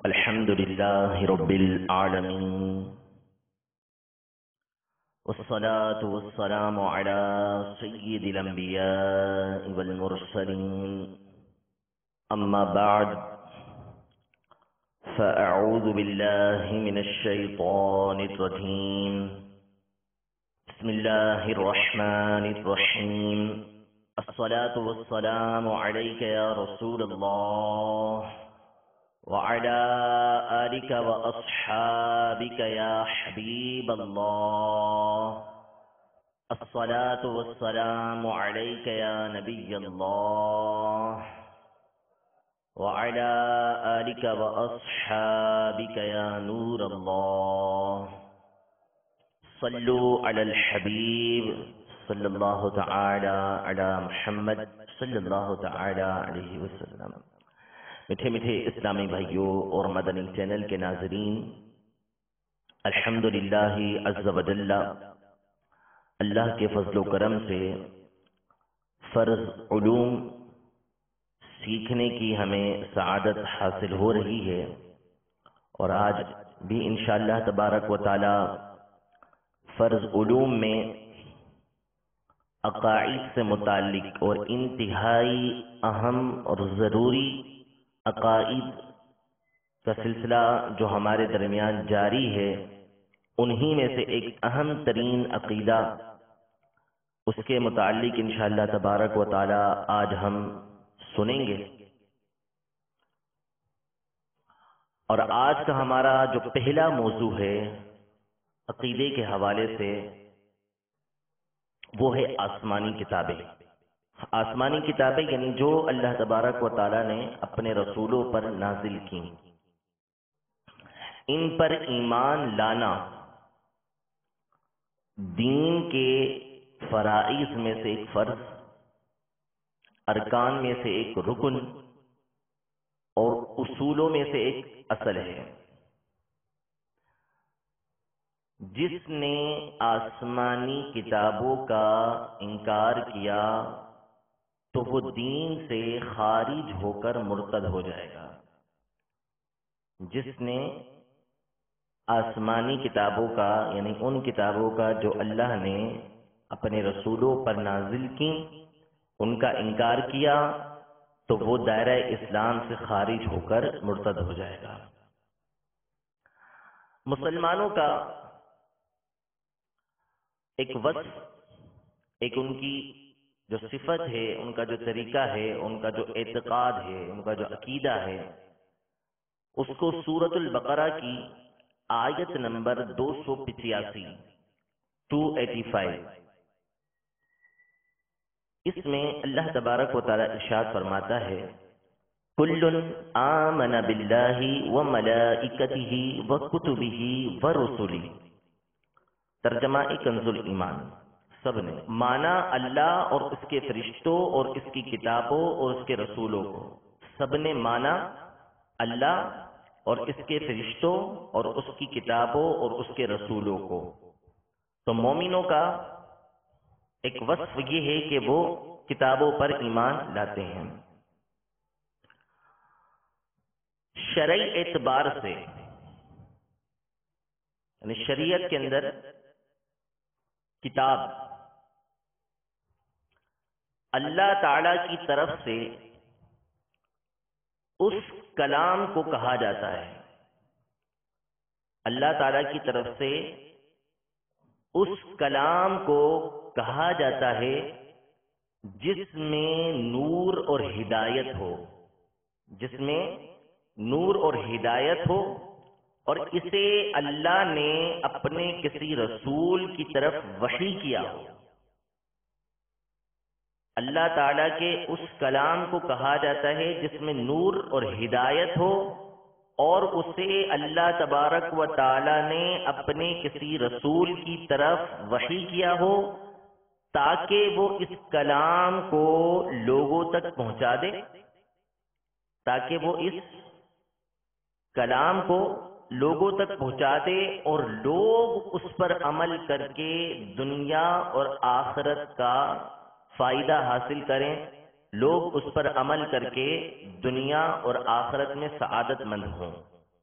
الحمد لله رب العالمين، والصلاة والسلام على سيد الأنبياء والمرسلين. أما بعد، فأعوذ بالله من الشيطان الرجيم. بسم الله الرحمن الرحيم. الصلاة والسلام عليك يا رسول الله وعلى آلك وأصحابك يا حبيب الله. الصلاة والسلام عليك يا نبي الله وعلى آلك وأصحابك يا نور الله. صلوا على الحبيب صلی اللہ تعالی علی محمد صلی اللہ تعالی علیہ وسلم. میٹھے میٹھے اسلامی بھائیوں اور مدنی چینل کے ناظرین، الحمدللہ عز و جل، اللہ کے فضل و کرم سے فرض علوم سیکھنے کی ہمیں سعادت حاصل ہو رہی ہے، اور آج بھی انشاءاللہ تبارک و تعالی فرض علوم میں عقائد سے متعلق اور انتہائی اہم اور ضروری عقائد کا سلسلہ جو ہمارے درمیان جاری ہے، انہی میں سے ایک اہم ترین عقیدہ، اس کے متعلق انشاءاللہ تبارک و تعالی آج ہم سنیں گے. اور آج کا ہمارا جو پہلا موضوع ہے عقیدے کے حوالے سے، وہ ہے آسمانی کتابیں. آسمانی کتابیں یعنی جو اللہ تبارک و تعالی نے اپنے رسولوں پر نازل کی، ان پر ایمان لانا دین کے فرائض میں سے ایک فرض، ارکان میں سے ایک رکن اور اصولوں میں سے ایک اصل ہے. جس نے آسمانی کتابوں کا انکار کیا تو وہ دین سے خارج ہو کر مرتد ہو جائے گا. جس نے آسمانی کتابوں کا یعنی ان کتابوں کا جو اللہ نے اپنے رسولوں پر نازل کی، ان کا انکار کیا تو وہ دائرہ اسلام سے خارج ہو کر مرتد ہو جائے گا. مسلمانوں کا ایک وصف، ایک ان کی جو صفت ہے، ان کا جو طریقہ ہے، ان کا جو اعتقاد ہے، ان کا جو عقیدہ ہے، اس کو سورۃ البقرہ کی آیت نمبر 285 اس میں اللہ تبارک و تعالی ارشاد فرماتا ہے: کل آمن باللہ وملائکتہ وکتبہ ورسلہ. ترجمہ کنز الایمان. سب نے مانا اللہ اور اس کے فرشتوں اور اس کی کتابوں اور اس کے رسولوں کو. سب نے مانا اللہ اور اس کے فرشتوں اور اس کی کتابوں اور اس کے رسولوں کو. تو مومنوں کا ایک وصف یہ ہے کہ وہ کتابوں پر ایمان لاتے ہیں. شرعی اعتبار سے یعنی شریعت کے اندر کتاب اللہ تعالی کی طرف سے اس کلام کو کہا جاتا ہے. اللہ تعالی کی طرف سے اس کلام کو کہا جاتا ہے جس میں نور اور ہدایت ہو، جس میں نور اور ہدایت ہو، اور اسے اللہ نے اپنے کسی رسول کی طرف وحی کیا ہو. اللہ تعالیٰ کے اس کلام کو کہا جاتا ہے جس میں نور اور ہدایت ہو، اور اسے اللہ تبارک و تعالی نے اپنے کسی رسول کی طرف وحی کیا ہو تاکہ وہ اس کلام کو لوگوں تک پہنچا دے، تاکہ وہ اس کلام کو لوگوں تک پہنچا دے اور لوگ اس پر عمل کر کے دنیا اور آخرت کا فائدہ حاصل کریں، لوگ اس پر عمل کر کے دنیا اور آخرت میں سعادت مند ہوں.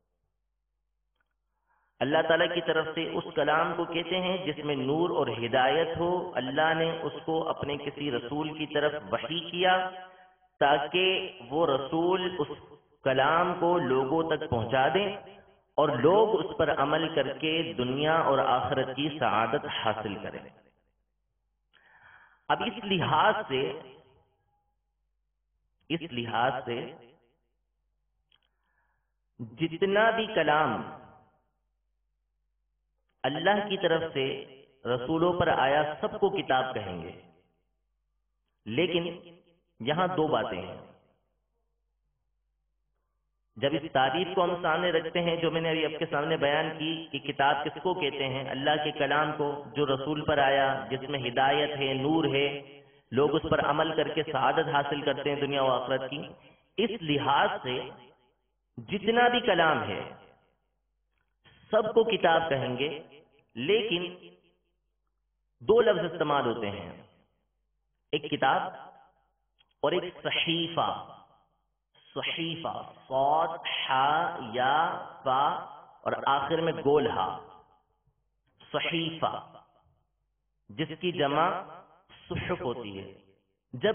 اللہ تعالیٰ کی طرف سے اس کلام کو کہتے ہیں جس میں نور اور ہدایت ہو. اللہ نے اس کو اپنے کسی رسول کی طرف وحی کیا تاکہ وہ رسول اس کلام کو لوگوں تک پہنچا دیں اور لوگ اس پر عمل کر کے دنیا اور آخرت کی سعادت حاصل کریں. اب اس لحاظ سے جتنا بھی کلام اللہ کی طرف سے رسولوں پر آیا سب کو کتاب کہیں گے. لیکن یہاں دو باتیں ہیں. جب اس تعریف کو ہم سامنے رکھتے ہیں جو میں نے ابھی آپ کے سامنے بیان کی کہ کتاب کس کو کہتے ہیں، اللہ کے کلام کو جو رسول پر آیا جس میں ہدایت ہے، نور ہے، لوگ اس پر عمل کر کے سعادت حاصل کرتے ہیں دنیا و آخرت کی. اس لحاظ سے جتنا بھی کلام ہے سب کو کتاب کہیں گے. لیکن دو لفظ استعمال ہوتے ہیں، ایک کتاب اور ایک صحیفہ. صحیفہ صاد حا یا فا اور آخر میں گول ہا. صحیفہ جس کی جمع صحف ہوتی ہے. جب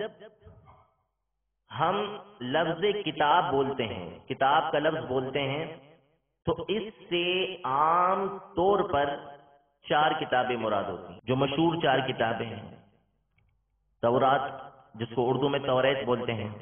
ہم لفظ کتاب بولتے ہیں، کتاب کا لفظ بولتے ہیں، تو اس سے عام طور پر 4 کتابیں مراد ہوتی ہیں. جو مشہور 4 کتابیں ہیں، تورات جس کو اردو میں توریت بولتے ہیں،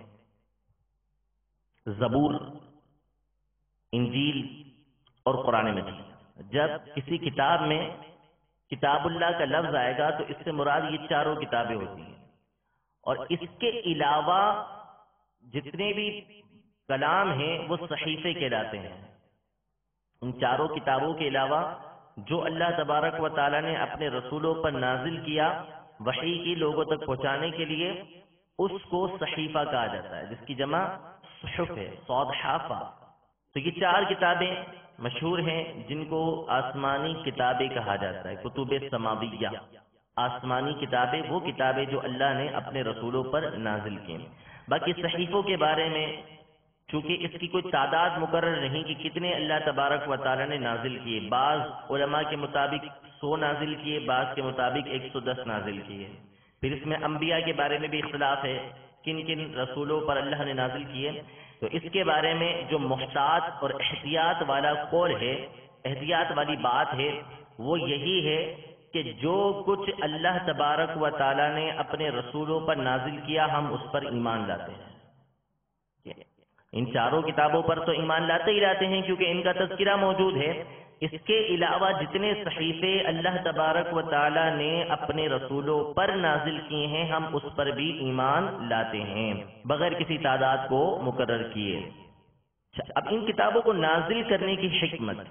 زبور، انجیل اور قرآن مجید. جب کسی کتاب میں کتاب اللہ کا لفظ آئے گا تو اس سے مراد یہ 4 کتابیں ہوتی ہیں. اور اس کے علاوہ جتنے بھی کلام ہیں وہ صحیفے کہلاتے ہیں. ان 4 کتابوں کے علاوہ جو اللہ تبارک و تعالیٰ نے اپنے رسولوں پر نازل کیا وحی کی لوگوں تک پہنچانے کے لیے، اس کو صحیفہ کہا جاتا ہے جس کی جمع صحف ہے، صاد حا فا. تو یہ 4 کتابیں مشہور ہیں جن کو آسمانی کتابیں کہا جاتا ہے، کتب سماویہ. آسمانی کتابیں وہ کتابیں جو اللہ نے اپنے رسولوں پر نازل کی. باقی صحیفوں کے بارے میں چونکہ اس کی کوئی تعداد مقرر نہیں کہ کتنے اللہ تبارک و تعالی نے نازل کیے. بعض علماء کے مطابق 100 نازل کیے، بعض کے مطابق 110 نازل کیے. پھر اس میں انبیاء کے بارے میں بھی اختلاف ہے، کن کن رسولوں پر اللہ نے نازل کیے. تو اس کے بارے میں جو محتاط اور احتیاط والا قول ہے، احتیاط والی بات ہے، وہ یہی ہے کہ جو کچھ اللہ تبارک و تعالی نے اپنے رسولوں پر نازل کیا ہم اس پر ایمان لاتے ہیں. ان 4 کتابوں پر تو ایمان لاتے ہی لاتے ہیں کیونکہ ان کا تذکرہ موجود ہے. اس کے علاوہ جتنے صحیفے اللہ تبارک و تعالی نے اپنے رسولوں پر نازل کیے ہیں ہم اس پر بھی ایمان لاتے ہیں بغیر کسی تعداد کو مقرر کیے. اب ان کتابوں کو نازل کرنے کی حکمت،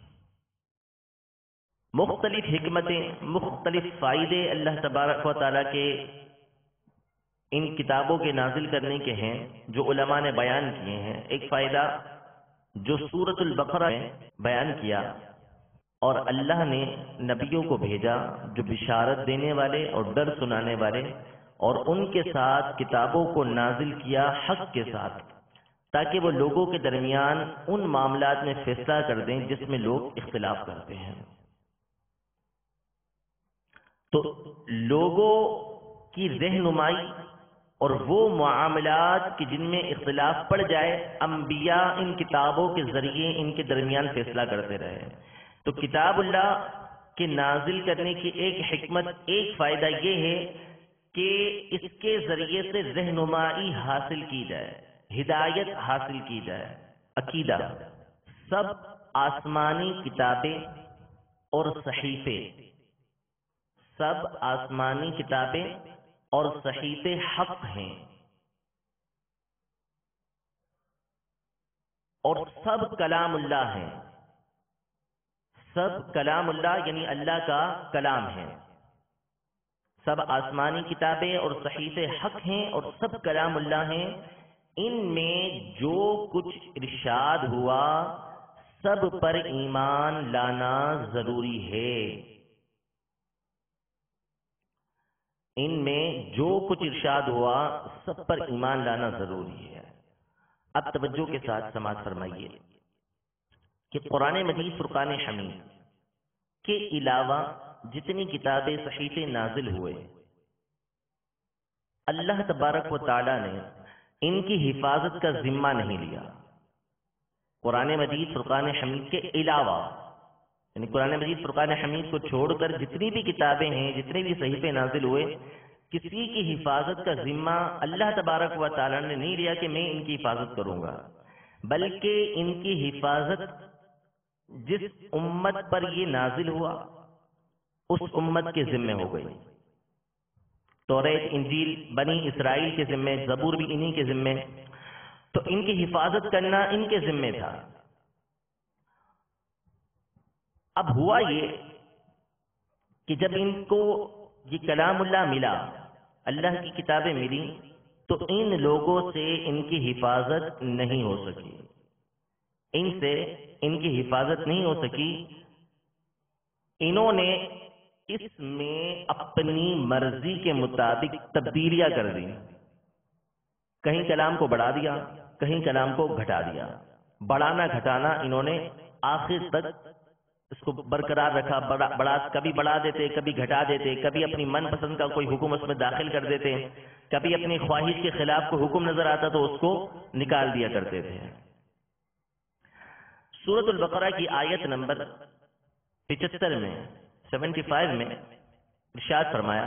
مختلف حکمتیں، مختلف فائدے اللہ تبارک و تعالی کے ان کتابوں کے نازل کرنے کے ہیں جو علماء نے بیان کیے ہیں. ایک فائدہ جو سورۃ البقرہ میں بیان کیا، اور اللہ نے نبیوں کو بھیجا جو بشارت دینے والے اور ڈر سنانے والے، اور ان کے ساتھ کتابوں کو نازل کیا حق کے ساتھ تاکہ وہ لوگوں کے درمیان ان معاملات میں فیصلہ کر دیں جس میں لوگ اختلاف کرتے ہیں. تو لوگوں کی رہنمائی اور وہ معاملات کی جن میں اختلاف پڑ جائے، انبیاء ان کتابوں کے ذریعے ان کے درمیان فیصلہ کرتے رہے. تو کتاب اللہ کے نازل کرنے کی ایک حکمت، ایک فائدہ یہ ہے کہ اس کے ذریعے سے رہنمائی حاصل کی جائے، ہدایت حاصل کی جائے. عقیدہ، سب آسمانی کتابیں اور صحیفے، سب آسمانی کتابیں اور صحیفے حق ہیں، اور سب کلام اللہ ہیں. سب کلام اللہ یعنی اللہ کا کلام ہے. سب آسمانی کتابیں اور صحیفے حق ہیں اور سب کلام اللہ ہیں. ان میں جو کچھ ارشاد ہوا سب پر ایمان لانا ضروری ہے. ان میں جو کچھ ارشاد ہوا سب پر ایمان لانا ضروری ہے. اب توجہ کے ساتھ سماعت فرمائیے. کہ قرآن مجید فرقان حمید کے علاوہ جتنی کتابیں صحیفے نازل ہوئے اللہ تبارک و تعالی نے ان کی حفاظت کا ذمہ نہیں لیا. قرآن مجید فرقان حمید کے علاوہ یعنی قرآن مجید فرقان حمید کو چھوڑ کر جتنی بھی کتابیں ہیں، جتنے بھی صحیفے نازل ہوئے، کسی کی حفاظت کا ذمہ اللہ تبارک و تعالی نے نہیں لیا کہ میں ان کی حفاظت کروں گا، بلکہ ان کی حفاظت جس امت پر یہ نازل ہوا اس امت کے ذمے ہو گئی. توریت، انجیل بنی اسرائیل کے ذمے، زبور بھی انہی کے ذمے، تو ان کی حفاظت کرنا ان کے ذمے تھا. اب ہوا یہ کہ جب ان کو یہ کلام اللہ ملا، اللہ کی کتابیں ملی، تو ان لوگوں سے ان کی حفاظت نہیں ہو سکی. ان سے ان کی حفاظت نہیں ہو سکی. انہوں نے اس میں اپنی مرضی کے مطابق تبدیلیاں کر دی. کہیں کلام کو بڑھا دیا، کہیں کلام کو گھٹا دیا. بڑھانا گھٹانا انہوں نے آخر تک اس کو برقرار رکھا. کبھی بڑھا دیتے، کبھی گھٹا دیتے، کبھی اپنی من پسند کا کوئی حکم اس میں داخل کر دیتے، کبھی اپنی خواہش کے خلاف کوئی حکم نظر آتا تو اس کو نکال دیا کرتے تھے. سورۃ البقرہ کی آیت نمبر 75 میں 75 میں ارشاد فرمایا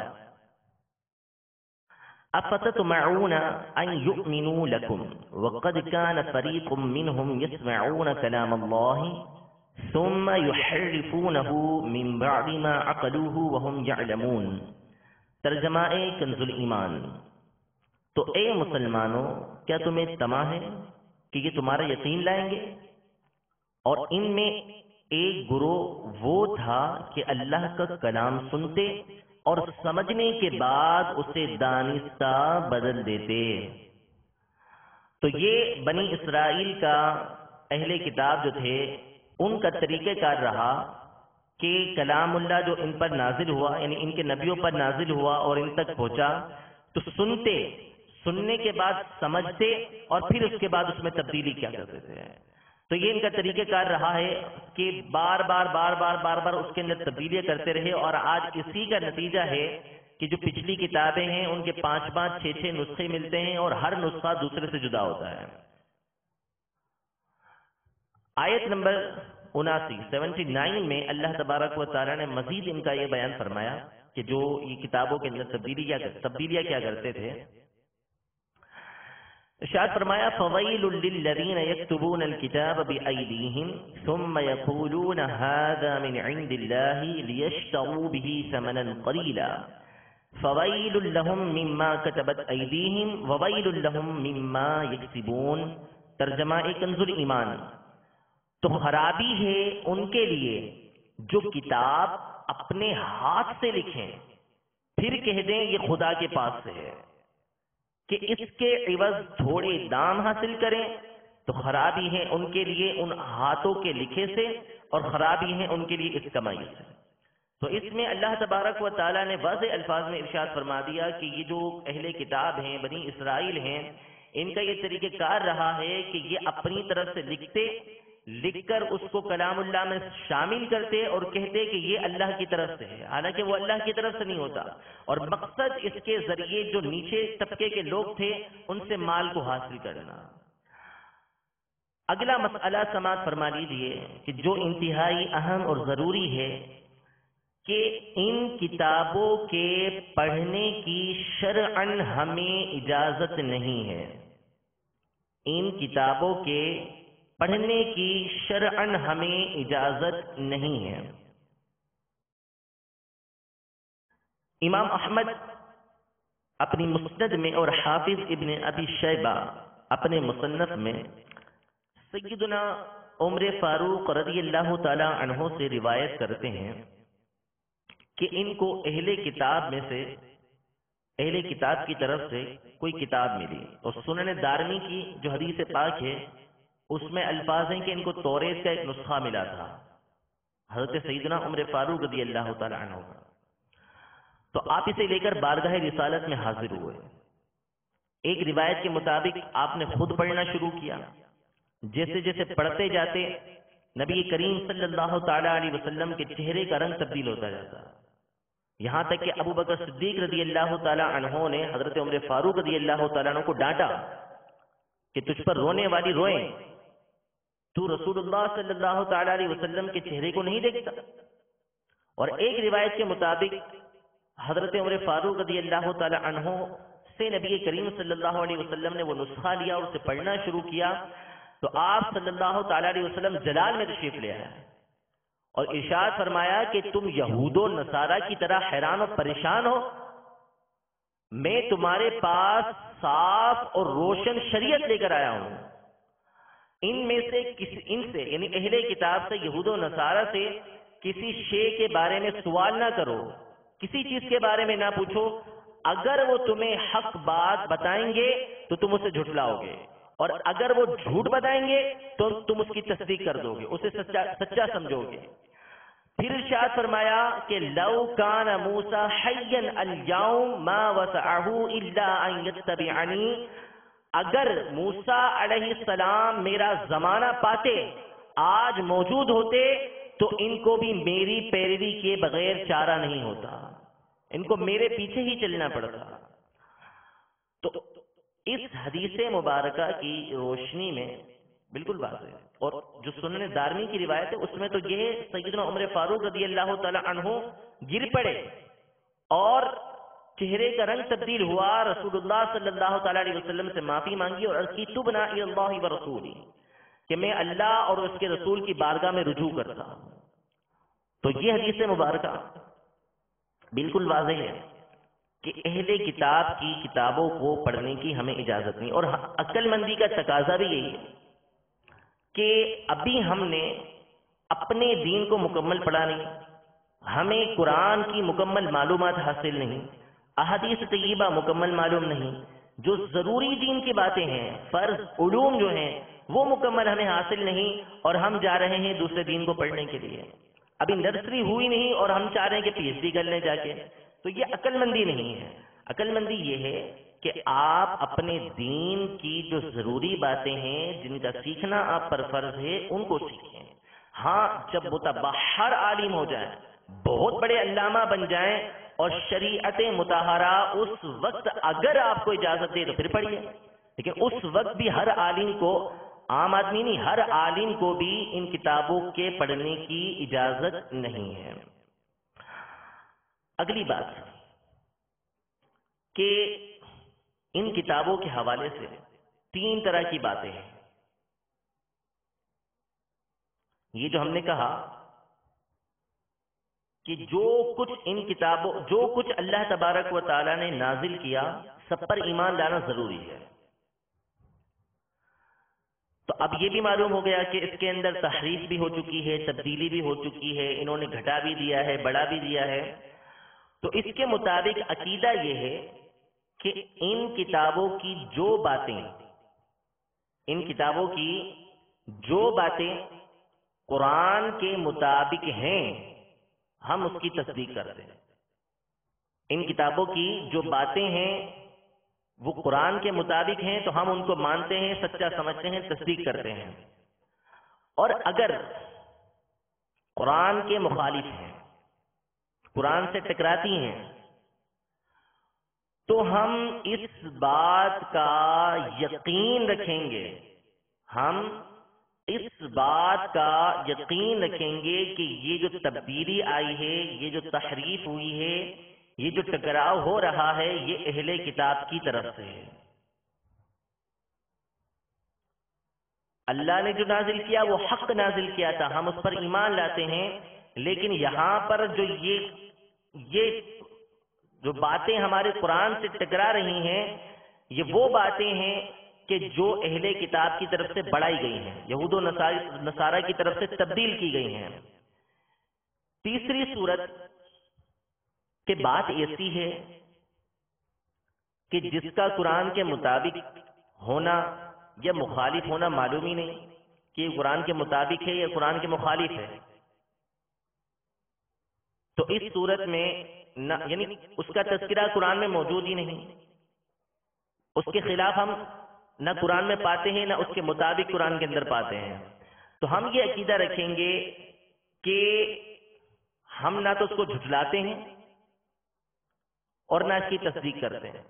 افتطمعون ان يؤمنوا لكم وقد كان فريق منهم يسمعون كلام الله ثم يحرفونه من بعد ما عقلوه وهم يعلمون. ترجمہ کنز الایمان. تو اے مسلمانوں، کیا تمہیں طمع ہے کہ یہ تمہارا یقین لائیں گے؟ اور ان میں ایک گروہ وہ تھا کہ اللہ کا کلام سنتے اور سمجھنے کے بعد اسے دانستہ بدل دیتے. تو یہ بنی اسرائیل کا اہل کتاب جو تھے ان کا طریقہ کار رہا کہ کلام اللہ جو ان پر نازل ہوا، یعنی ان کے نبیوں پر نازل ہوا اور ان تک پہنچا تو سنتے، سننے کے بعد سمجھتے اور پھر اس کے بعد اس میں تبدیلی کیا کرتے تھے. تو یہ ان کا طریقہ کار رہا ہے کہ بار بار اس کے اندر تبدیلیاں کرتے رہے، اور آج اسی کا نتیجہ ہے کہ جو پچھلی کتابیں ہیں ان کے 5 6 نسخے ملتے ہیں اور ہر نسخہ دوسرے سے جدا ہوتا ہے. آیت نمبر 79 میں اللہ تبارک و تعالیٰ نے مزید ان کا یہ بیان فرمایا کہ جو یہ کتابوں کے اندر تبدیلیاں کیا کرتے تھے. ارشاد فرمایا فویل للذین یکتبون الکتاب بأیدیہم ثم یقولون هذا من عند اللہ لیشتروا به ثمنا قلیلا فویل لهم مما کتبت ایدیہم وویل لهم مما یکسبون. ترجمہ کنز الایمان. تو خرابی ہے ان کے لیے جو کتاب اپنے ہاتھ سے لکھیں پھر کہہ دیں یہ خدا کے پاس سے ہے کہ اس کے عوض تھوڑے دام حاصل کریں. تو خرابی ہے ان کے لیے ان ہاتھوں کے لکھے سے، اور خرابی ہے ان کے لیے اس کمائی سے. تو اس میں اللہ تبارک و تعالیٰ نے واضح الفاظ میں ارشاد فرما دیا کہ یہ جو اہل کتاب ہیں، بنی اسرائیل ہیں، ان کا یہ طریقہ کار رہا ہے کہ یہ اپنی طرف سے لکھ کر اس کو کلام اللہ میں شامل کرتے اور کہتے کہ یہ اللہ کی طرف سے ہے، حالانکہ وہ اللہ کی طرف سے نہیں ہوتا. اور مقصد اس کے ذریعے جو نیچے طبقے کے لوگ تھے ان سے مال کو حاصل کرنا. اگلا مسئلہ سماعت فرما لیجیے کہ جو انتہائی اہم اور ضروری ہے کہ ان کتابوں کے پڑھنے کی شرعاً ہمیں اجازت نہیں ہے. ان کتابوں کے پڑھنے کی شرعاً ہمیں اجازت نہیں ہے. امام احمد اپنی مسند میں اور حافظ ابن ابی شیبہ اپنے مصنف میں سیدنا عمر فاروق رضی اللہ تعالی عنہ سے روایت کرتے ہیں کہ ان کو اہل کتاب میں سے، اہل کتاب کی طرف سے کوئی کتاب ملی، اور سنن دارمی کی جو حدیث پاک ہے اس میں الفاظ ہیں کہ ان کو توریت کا ایک نسخہ ملا تھا حضرت سیدنا عمر فاروق رضی اللہ تعالی عنہ کا. تو آپ اسے لے کر بارگاہ رسالت میں حاضر ہوئے. ایک روایت کے مطابق آپ نے خود پڑھنا شروع کیا. جیسے جیسے پڑھتے جاتے نبی کریم صلی اللہ تعالی علیہ وسلم کے چہرے کا رنگ تبدیل ہوتا جاتا، یہاں تک کہ ابو بکر صدیق رضی اللہ تعالی عنہ نے حضرت عمر فاروق رضی اللہ تعالیٰ عنہ کو ڈانٹا کہ تجھ پر رونے والی روئیں، تو رسول اللہ صلی اللہ تعالی علیہ وسلم کے چہرے کو نہیں دیکھتا۔ اور ایک روایت کے مطابق حضرت عمر فاروق رضی اللہ تعالی عنہ سے نبی کریم صلی اللہ علیہ وسلم نے وہ نسخہ لیا اور اسے پڑھنا شروع کیا تو آپ صلی اللہ تعالی علیہ وسلم جلال میں تشریف لے آیا اور ارشاد فرمایا کہ تم یہود و نصارہ کی طرح حیران اور پریشان ہو، میں تمہارے پاس صاف اور روشن شریعت لے کر آیا ہوں، ان میں سے ان سے یعنی اہل کتاب سے، یہود و نصارہ سے کسی شے کے بارے میں سوال نہ کرو، کسی چیز کے بارے میں نہ پوچھو، اگر وہ تمہیں حق بات بتائیں گے تو تم اسے جھٹلاؤ گے، اور اگر وہ جھوٹ بتائیں گے تو تم اس کی تصدیق کر دو گے، اسے سچا سمجھو گے۔ پھر ارشاد فرمایا کہ لو کان موسیٰ حیا اليوم ما وسعہ الا ان یتبعنی، اگر موسیٰ علیہ السلام میرا زمانہ پاتے، آج موجود ہوتے، تو ان کو بھی میری پیروی کے بغیر چارہ نہیں ہوتا، ان کو میرے پیچھے ہی چلنا پڑتا۔ تو اس حدیث مبارکہ کی روشنی میں بالکل واضح ہے، اور جو سنن دارمی کی روایت ہے اس میں تو یہ سیدنا عمر فاروق رضی اللہ تعالی عنہ گر پڑے اور چہرے کا رنگ تبدیل ہوا، رسول اللہ صلی اللہ تعالی علیہ وسلم سے معافی مانگی اور عرض کی تبنا الی اللہ ورسولہ، کہ میں اللہ اور اس کے رسول کی بارگاہ میں رجوع کرتا ہوں۔ تو یہ حدیث مبارکہ بالکل واضح ہے کہ اہل کتاب کی کتابوں کو پڑھنے کی ہمیں اجازت نہیں، اور عقل مندی کا تقاضا بھی یہی ہے کہ ابھی ہم نے اپنے دین کو مکمل پڑھا نہیں، ہمیں قرآن کی مکمل معلومات حاصل نہیں، احادیث طیبہ مکمل معلوم نہیں، جو ضروری دین کی باتیں ہیں، فرض علوم جو ہیں وہ مکمل ہمیں حاصل نہیں، اور ہم جا رہے ہیں دوسرے دین کو پڑھنے کے لیے، ابھی نرسری ہوئی نہیں اور ہم چاہ رہے ہیں کہ پی ایچ ڈی کر لیں جا کے، تو یہ عقل مندی نہیں ہے۔ عقل مندی یہ ہے کہ آپ اپنے دین کی جو ضروری باتیں ہیں جن کا سیکھنا آپ پر فرض ہے ان کو سیکھیں، ہاں جب متبحر عالم ہو جائیں، بہت بڑے علامہ بن جائیں اور شریعت مطہرہ اس وقت اگر آپ کو اجازت دے تو پھر پڑھیے، لیکن اس وقت بھی ہر عالم کو، عام آدمی نہیں، ہر عالم کو بھی ان کتابوں کے پڑھنے کی اجازت نہیں ہے۔ اگلی بات کہ ان کتابوں کے حوالے سے تین طرح کی باتیں ہیں۔ یہ جو ہم نے کہا کہ جو کچھ اللہ تبارک و تعالی نے نازل کیا سب پر ایمان لانا ضروری ہے۔ تو اب یہ بھی معلوم ہو گیا کہ اس کے اندر تحریف بھی ہو چکی ہے، تبدیلی بھی ہو چکی ہے، انہوں نے گھٹا بھی دیا ہے، بڑھا بھی دیا ہے۔ تو اس کے مطابق عقیدہ یہ ہے کہ ان کتابوں کی جو باتیں قرآن کے مطابق ہیں ہم اس کی تصدیق کرتے ہیں۔ ان کتابوں کی جو باتیں ہیں وہ قرآن کے مطابق ہیں تو ہم ان کو مانتے ہیں، سچا سمجھتے ہیں، تصدیق کرتے ہیں، اور اگر قرآن کے مخالف ہیں، قرآن سے ٹکراتی ہیں، تو ہم اس بات کا یقین رکھیں گے، کہ یہ جو تبدیلی آئی ہے، یہ جو تحریف ہوئی ہے، یہ جو ٹکراؤ ہو رہا ہے، یہ اہل کتاب کی طرف سے ہے۔ اللہ نے جو نازل کیا وہ حق نازل کیا تھا، ہم اس پر ایمان لاتے ہیں، لیکن یہاں پر یہ جو باتیں ہمارے قرآن سے ٹکرا رہی ہیں یہ وہ باتیں ہیں کہ جو اہل کتاب کی طرف سے بڑھائی گئی ہیں، یہود و نصارہ کی طرف سے تبدیل کی گئی ہیں۔ تیسری صورت کہ بات ایسی ہے کہ جس کا قرآن کے مطابق ہونا یا مخالف ہونا معلوم ہی نہیں کہ یہ قرآن کے مطابق ہے یا قرآن کے مخالف ہے، تو اس صورت میں یعنی اس کا تذکرہ قرآن میں موجود ہی نہیں، اس کے خلاف ہم نہ قرآن میں پاتے ہیں نہ اس کے مطابق قرآن کے اندر پاتے ہیں، تو ہم یہ عقیدہ رکھیں گے کہ ہم نہ تو اس کو جھٹلاتے ہیں اور نہ اس کی تصدیق کرتے ہیں،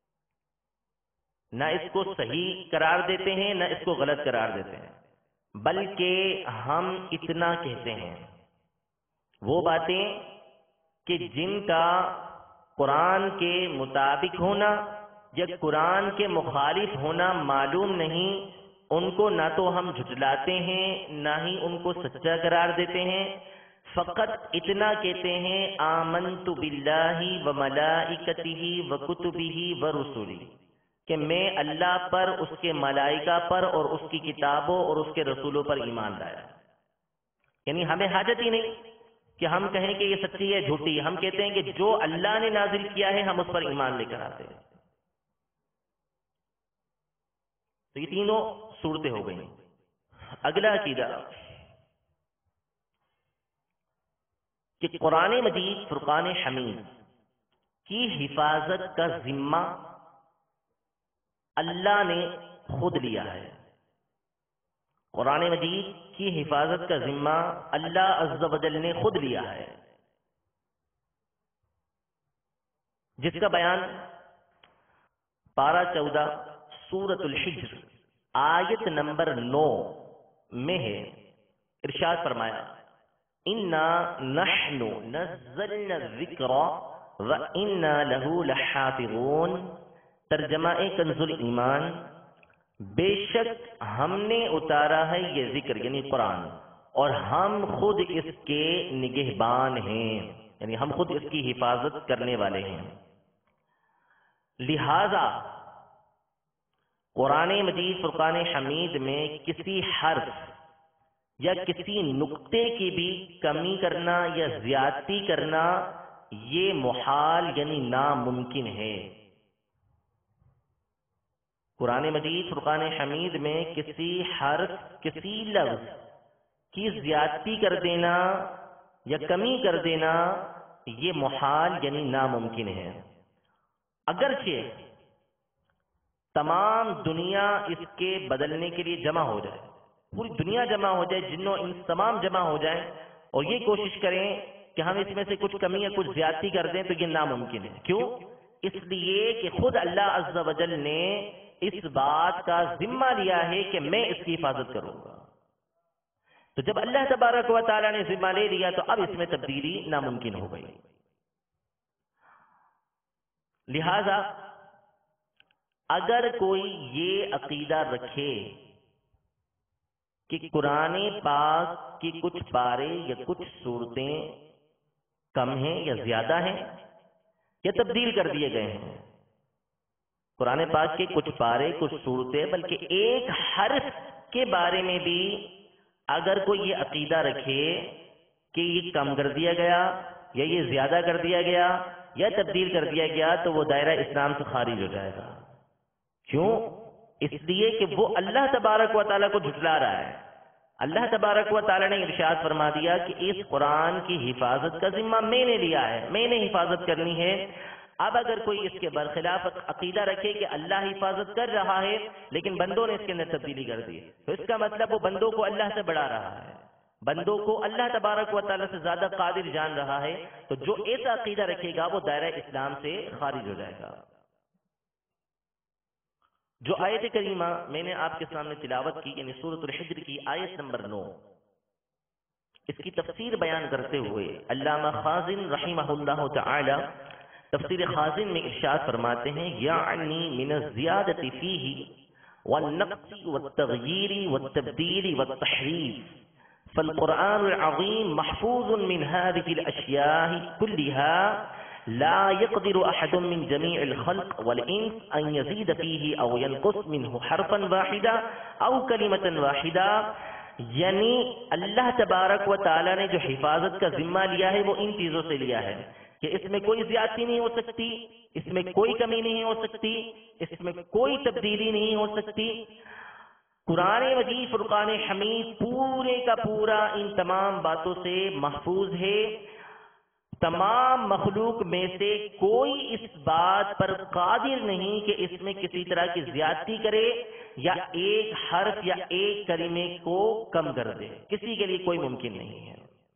نہ اس کو صحیح قرار دیتے ہیں نہ اس کو غلط قرار دیتے ہیں، بلکہ ہم اتنا کہتے ہیں وہ باتیں کہ جن کا قرآن کے مطابق ہونا یا قرآن کے مخالف ہونا معلوم نہیں، ان کو نہ تو ہم جھٹلاتے ہیں نہ ہی ان کو سچا قرار دیتے ہیں، فقط اتنا کہتے ہیں آمنت باللہ و ملائکتہ و کتبہ و رسلہ، کہ میں اللہ پر، اس کے ملائکہ پر اور اس کی کتابوں اور اس کے رسولوں پر ایمان لایا۔ یعنی ہمیں حاجت ہی نہیں کہ ہم کہیں کہ یہ سچی ہے جھوٹی ہے، ہم کہتے ہیں کہ جو اللہ نے نازل کیا ہے ہم اس پر ایمان لے کر آتے ہیں۔ تو یہ تینوں صورتیں ہو گئی۔ اگلا عقیدہ کہ قرآن مجید فرقان حمید کی حفاظت کا ذمہ اللہ نے خود لیا ہے۔ قرآن مجید کی حفاظت کا ذمہ اللہ عز و جل نے خود لیا ہے، جس کا بیان پارہ 14 سورۃ الحجر آیت نمبر 9 میں ہے۔ ارشاد فرمایا اِنَّا نَحْنُ نَزَّلْنَا الذِّكْرَ وَإِنَّا لَهُ لَحَافِظُونَ۔ ترجمہ کنز الایمان، بے شک ہم نے اتارا ہے یہ ذکر یعنی قرآن، اور ہم خود اس کے نگہبان ہیں، یعنی ہم خود اس کی حفاظت کرنے والے ہیں۔ لہذا قرآن مجید فرقان حمید میں کسی حرف یا کسی نقطے کی بھی کمی کرنا یا زیادتی کرنا یہ محال یعنی ناممکن ہے۔ قرآن مجید فرقان حمید میں کسی حرف، کسی لفظ کی زیادتی کر دینا یا کمی کر دینا یہ محال یعنی ناممکن ہے۔ اگرچہ تمام دنیا اس کے بدلنے کے لیے جمع ہو جائے، پوری دنیا جمع ہو جائے، جنوں انس تمام جمع ہو جائیں اور یہ کوشش کریں کہ ہم اس میں سے کچھ کمی یا کچھ زیادتی کر دیں، تو یہ ناممکن ہے۔ کیوں؟ اس لیے کہ خود اللہ عز و جل نے اس بات کا ذمہ لیا ہے کہ میں اس کی حفاظت کروں گا۔ تو جب اللہ تبارک و تعالیٰ نے ذمہ لے لیا تو اب اس میں تبدیلی ناممکن ہو گئی۔ لہذا اگر کوئی یہ عقیدہ رکھے کہ قرآن پاک کی کچھ پارے یا کچھ صورتیں کم ہیں یا زیادہ ہیں یا تبدیل کر دیے گئے ہیں، قرآن پاک کے کچھ پارے کچھ صورتیں بلکہ ایک حرف کے بارے میں بھی اگر کوئی یہ عقیدہ رکھے کہ یہ کم کر دیا گیا یا یہ زیادہ کر دیا گیا یا تبدیل کر دیا گیا تو وہ دائرہ اسلام سے خارج ہو جائے گا۔ کیوں؟ اس لیے کہ وہ اللہ تبارک و تعالیٰ کو جھٹلا رہا ہے۔ اللہ تبارک و تعالیٰ نے ارشاد فرما دیا کہ اس قرآن کی حفاظت کا ذمہ میں نے لیا ہے، میں نے حفاظت کرنی ہے۔ اب اگر کوئی اس کے برخلاف عقیدہ رکھے کہ اللہ حفاظت کر رہا ہے لیکن بندوں نے اس کے اندر تبدیلی کر دی، تو اس کا مطلب وہ بندوں کو اللہ سے بڑھا رہا ہے، بندوں کو اللہ تبارک و تعالیٰ سے زیادہ قادر جان رہا ہے، تو جو ایسا عقیدہ رکھے گا وہ دائرہ اسلام سے خارج ہو جائے گا۔ جو آیت کریمہ میں نے آپ کے سامنے تلاوت کی یعنی سورۃ الحجر کی آیت نمبر 9، اس کی تفسیر بیان کرتے ہوئے علامہ خازن رحمہ اللہ تعالی تفسیر خازن میں ارشاد فرماتے ہیں یعنی من الزیادۃ فیہ والنقص والتغییر والتبدیل والتحریف فالقرآن العظیم محفوظ من هذه الاشیاء كلها لا يقدر احد من جميع الخلق والانس ان يزيد فيه او ينقص منه حرفا واحدا او كلمة واحدة۔ یعنی اللہ تبارک و تعالی نے جو حفاظت کا ذمہ لیا ہے وہ ان چیزوں سے لیا ہے کہ اس میں کوئی زیادتی نہیں ہو سکتی، اس میں کوئی کمی نہیں ہو سکتی، اس میں کوئی تبدیلی نہیں ہو سکتی۔ قرآن مجید فرقان حمید پورے کا پورا ان تمام باتوں سے محفوظ ہے، تمام مخلوق میں سے کوئی اس بات پر قادر نہیں کہ اس میں کسی طرح کی زیادتی کرے یا ایک حرف یا ایک کلمے کو کم کر دے، کسی کے لیے کوئی ممکن نہیں ہے۔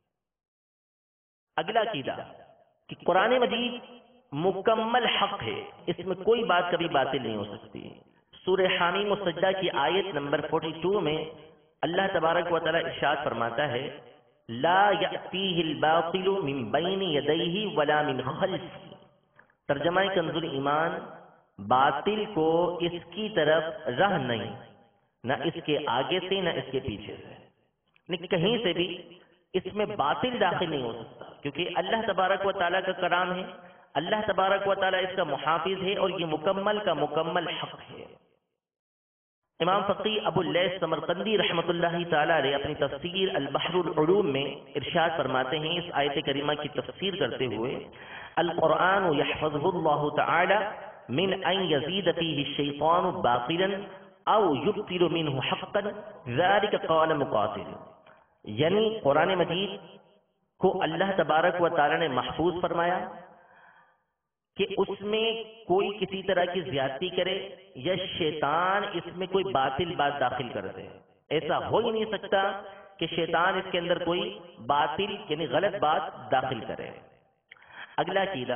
اگلا عقیدہ کہ قرآن مجید مکمل حق ہے، اس میں کوئی بات کبھی باطل نہیں ہو سکتی۔ سورہ حامیم و سجدہ کی آیت نمبر 42 میں اللہ تبارک و تعالی ارشاد فرماتا ہے لا یأتیہ الباطل من بین یدیہ ولا من خلفہ۔ ترجمہ کنز ایمان، باطل کو اس کی طرف راہ نہیں، نہ اس کے آگے سے نہ اس کے پیچھے سے، کہیں سے بھی اس میں باطل داخل نہیں ہو سکتا، کیونکہ اللہ تبارک و تعالیٰ کا کلام ہے، اللہ تبارک و تعالیٰ اس کا محافظ ہے، اور یہ مکمل کا مکمل حق ہے۔ امام فقی ابو اللیث سمرقندی رحمۃ اللہ تعالیٰ علیہ اپنی تفسیر البحر العلوم میں ارشاد فرماتے ہیں اس آیت کریمہ کی تفسیر کرتے ہوئے القرآن یحفظہ اللہ تعالی من ان یزید فیہ الشیطان باطلا او یبطل منہ حقا ذلک قال مقاتل، یعنی قرآن مجید کو اللہ تبارک و تعالیٰ نے محفوظ فرمایا کہ اس میں کوئی کسی طرح کی زیادتی کرے یا شیطان اس میں کوئی باطل بات داخل کر دے، ایسا ہو ہی نہیں سکتا کہ شیطان اس کے اندر کوئی باطل یعنی غلط بات داخل کرے۔ اگلا عقیدہ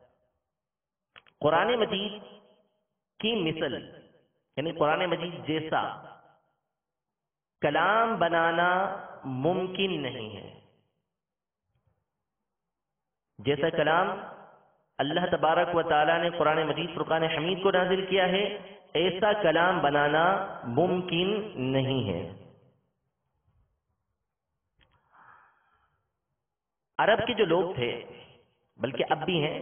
قرآن مجید کی مثل یعنی قرآن مجید جیسا کلام بنانا ممکن نہیں ہے۔ جیسا کلام اللہ تبارک و تعالیٰ نے قرآن مجید فرقان حمید کو نازل کیا ہے، ایسا کلام بنانا ممکن نہیں ہے۔ عرب کے جو لوگ تھے، بلکہ اب بھی ہیں،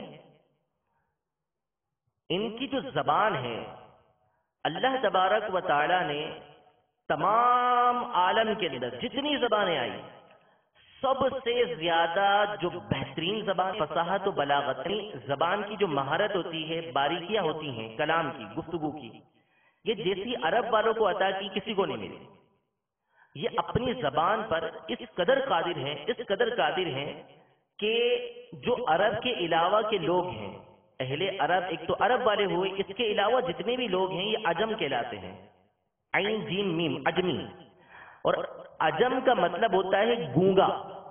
ان کی جو زبان ہے اللہ تبارک و تعالیٰ نے تمام عالم کے اندر جتنی زبانیں آئی سب سے زیادہ جو بہترین زبان فصاحت و بلاغت زبان کی جو مہارت ہوتی ہے، باریکیاں ہوتی ہیں کلام کی، گفتگو کی، یہ جیسی عرب والوں کو عطا کی کسی کو نہیں ملی۔ یہ اپنی زبان پر اس قدر قادر ہیں کہ جو عرب کے علاوہ کے لوگ ہیں، اہل عرب ایک تو عرب والے ہوئے، اس کے علاوہ جتنے بھی لوگ ہیں یہ عجم کہلاتے ہیں، عین جیم میم عجمی، اور عجم کا مطلب ہوتا ہے گونگا۔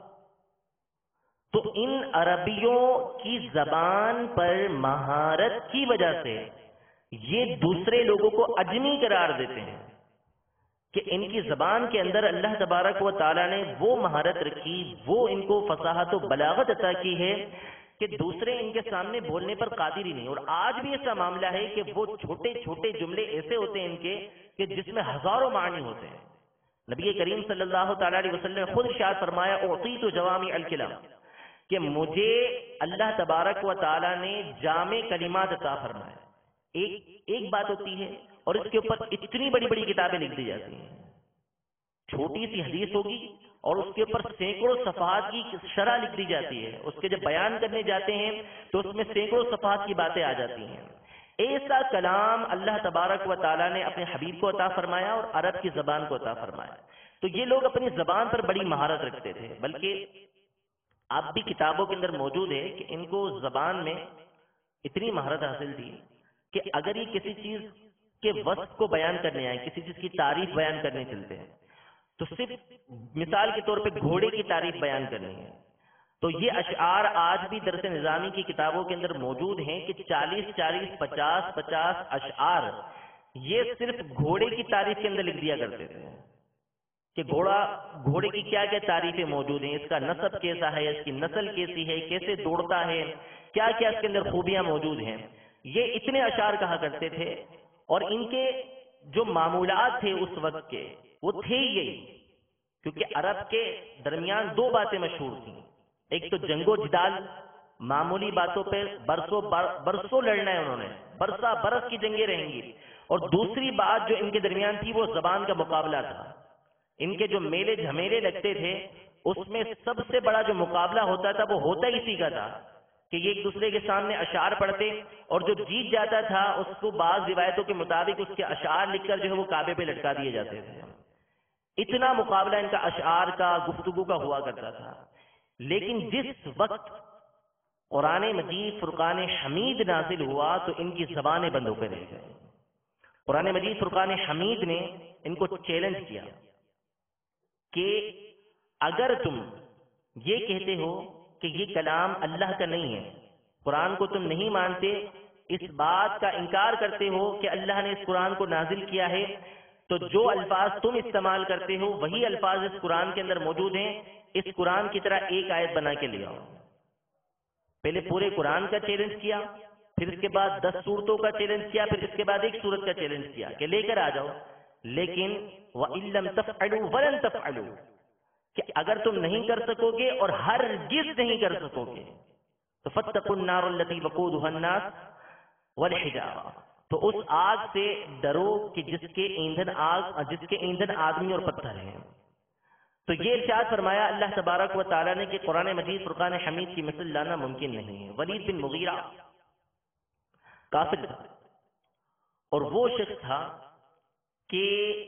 تو ان عربیوں کی زبان پر مہارت کی وجہ سے یہ دوسرے لوگوں کو عجمی قرار دیتے ہیں کہ ان کی زبان کے اندر اللہ تبارک و تعالیٰ نے وہ مہارت رکھی، وہ ان کو فصاحت و بلاغت عطا کی ہے کہ دوسرے ان کے سامنے بولنے پر قادر ہی نہیں۔ اور آج بھی ایسا معاملہ ہے کہ وہ چھوٹے چھوٹے جملے ایسے ہوتے ہیں ان کے کہ جس میں ہزاروں معنی ہوتے ہیں۔ نبی کریم صلی اللہ تعالیٰ علیہ وسلم نے خود ارشاد فرمایا اعطیت جوامع الکلم، کہ مجھے اللہ تبارک و تعالیٰ نے جامع کلمات عطا فرمایا۔ ایک بات ہوتی ہے اور اس کے اوپر اتنی بڑی بڑی کتابیں لکھ دی جاتی ہیں، چھوٹی سی حدیث ہوگی اور اس کے اوپر سینکڑوں صفحات کی شرح لکھ دی جاتی ہے، اس کے جب بیان کرنے جاتے ہیں تو اس میں سینکڑوں صفحات کی باتیں آ جاتی ہیں۔ ایسا کلام اللہ تبارک و تعالیٰ نے اپنے حبیب کو عطا فرمایا اور عرب کی زبان کو عطا فرمایا۔ تو یہ لوگ اپنی زبان پر بڑی مہارت رکھتے تھے، بلکہ اب بھی کتابوں کے اندر موجود ہے کہ ان کو زبان میں اتنی مہارت حاصل تھی کہ اگر یہ کسی چیز کے وصف کو بیان کرنے آئے، کسی چیز کی تعریف بیان کرنے چلتے ہیں، تو صرف مثال کے طور پہ گھوڑے کی تعریف بیان کرنی ہے تو یہ اشعار آج بھی درس نظامی کی کتابوں کے اندر موجود ہیں کہ 40-50 اشعار یہ صرف گھوڑے کی تعریف کے اندر لکھ دیا کرتے تھے کہ گھوڑے کی کیا کیا تعریفیں موجود ہیں، اس کا نسب کیسا ہے، اس کی نسل کیسی ہے، کیسے دوڑتا ہے، کیا کیا اس کے اندر خوبیاں موجود ہیں۔ یہ اتنے اشعار کہا کرتے تھے، اور ان کے جو معمولات تھے اس وقت کے وہ تھے یہی، کیونکہ عرب کے درمیان دو باتیں مشہور تھیں، ایک تو جنگ و جدال، معمولی باتوں پہ برسوں لڑنا ہے انہوں نے، برس کی جنگیں رہیں گی، اور دوسری بات جو ان کے درمیان تھی وہ زبان کا مقابلہ تھا۔ ان کے جو میلے جھمیلے لگتے تھے اس میں سب سے بڑا جو مقابلہ ہوتا تھا وہ ہوتا اسی کا تھا کہ یہ ایک دوسرے کے سامنے اشعار پڑھتے، اور جو جیت جاتا تھا اس کو بعض روایتوں کے مطابق اس کے اشعار لکھ کر جو ہے وہ کعبے پہ لٹکا دیے جاتے تھے۔ اتنا مقابلہ ان کا اشعار کا، گفتگو کا ہوا کرتا تھا۔ لیکن جس وقت قرآن مجید فرقان حمید نازل ہوا تو ان کی زبانیں بند ہو کر رہ گئے. قرآن مجید فرقان حمید نے ان کو چیلنج کیا کہ اگر تم یہ کہتے ہو کہ یہ کلام اللہ کا نہیں ہے، قرآن کو تم نہیں مانتے، اس بات کا انکار کرتے ہو کہ اللہ نے اس قرآن کو نازل کیا ہے، تو جو الفاظ تم استعمال کرتے ہو وہی الفاظ اس قرآن کے اندر موجود ہیں، اس قرآن کی طرح ایک آیت بنا کے لے آؤ. پہلے پورے قرآن کا چیلنج کیا، پھر اس کے بعد 10 سورتوں کا چیلنج کیا، پھر اس کے بعد ایک سورت کا چیلنج کیا کہ لے کر آ جاؤ. لیکن وَإِن لَّمْ تَفْعَلُوا وَلَن تَفْعَلُوا، کہ اگر تم نہیں کر سکو گے اور ہرگز نہیں کر سکو گے تو فَاتَّقُوا النَّارَ الَّتِي وَقُودُهَا النَّاسُ وَالْحِجَارَةُ، تو اس آگ سے ڈرو کہ جس کے ایندھن آدمی اور پتھر ہیں. تو یہ ارشاد فرمایا اللہ تبارک و تعالیٰ نے کہ قرآن مجید فرقان حمید کی مثل لانا ممکن نہیں ہے. ولید بن مغیرہ کافر تھا، اور وہ شخص تھا کہ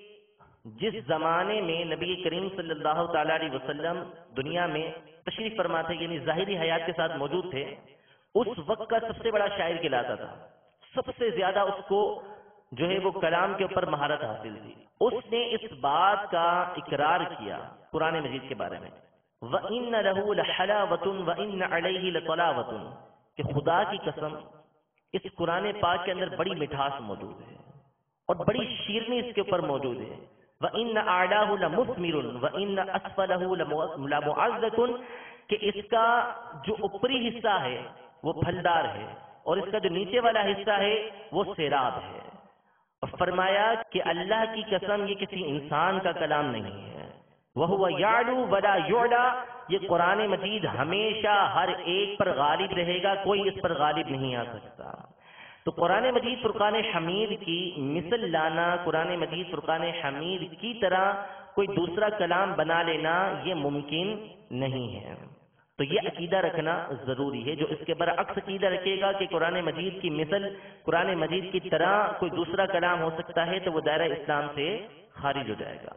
جس زمانے میں نبی کریم صلی اللہ تعالیٰ علیہ وسلم دنیا میں تشریف فرما تھے، یعنی ظاہری حیات کے ساتھ موجود تھے، اس وقت کا سب سے بڑا شاعر کہلاتا تھا. سب سے زیادہ اس کو جو ہے وہ کلام کے اوپر مہارت حاصل تھی. اس نے اس بات کا اقرار کیا قرآن مجید کے بارے میں، وَإِنَّ لَهُ لَحَلَاوَةٌ وَإِنَّ عَلَيْهِ لَطَلَاوَةٌ، کہ خدا کی قسم اس قرآن پاک کے اندر بڑی مٹھاس موجود ہے اور بڑی شیرنی اس کے اوپر موجود ہے. وَإِنَّ أَعْلَاهُ لَمُثْمِرٌ وَإِنَّ أَسْفَلَهُ لَمُعَذَّةٌ، کہ اس کا جو اوپری حصہ ہے وہ پھلدار ہے اور اس کا جو نیچے والا حصہ ہے وہ سیراب ہے. اور فرمایا کہ اللہ کی قسم یہ کسی انسان کا کلام نہیں ہے. وَهُوَ يَعْلُو وَلَا يُعْلَى، یہ قرآن مجید ہمیشہ ہر ایک پر غالب رہے گا، کوئی اس پر غالب نہیں آ سکتا. تو قرآن مجید فرقان حمید کی مثل لانا، قرآن مجید فرقان حمید کی طرح کوئی دوسرا کلام بنا لینا یہ ممکن نہیں ہے. تو یہ عقیدہ رکھنا ضروری ہے. جو اس کے برعکس عقیدہ رکھے گا کہ قرآن مجید کی مثل قرآن مجید کی طرح کوئی دوسرا کلام ہو سکتا ہے تو وہ دائرہ اسلام سے خارج ہو جائے گا.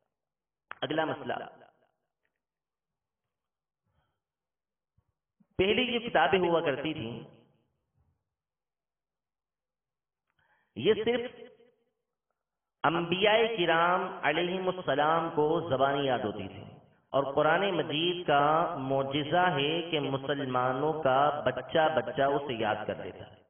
اگلا مسئلہ، پہلی جو کتابیں ہوا کرتی تھیں یہ صرف انبیاء کرام علیہم السلام کو زبانی یاد ہوتی تھی، اور قرآن مجید کا معجزہ ہے کہ مسلمانوں کا بچہ اسے یاد کر لیتا ہے.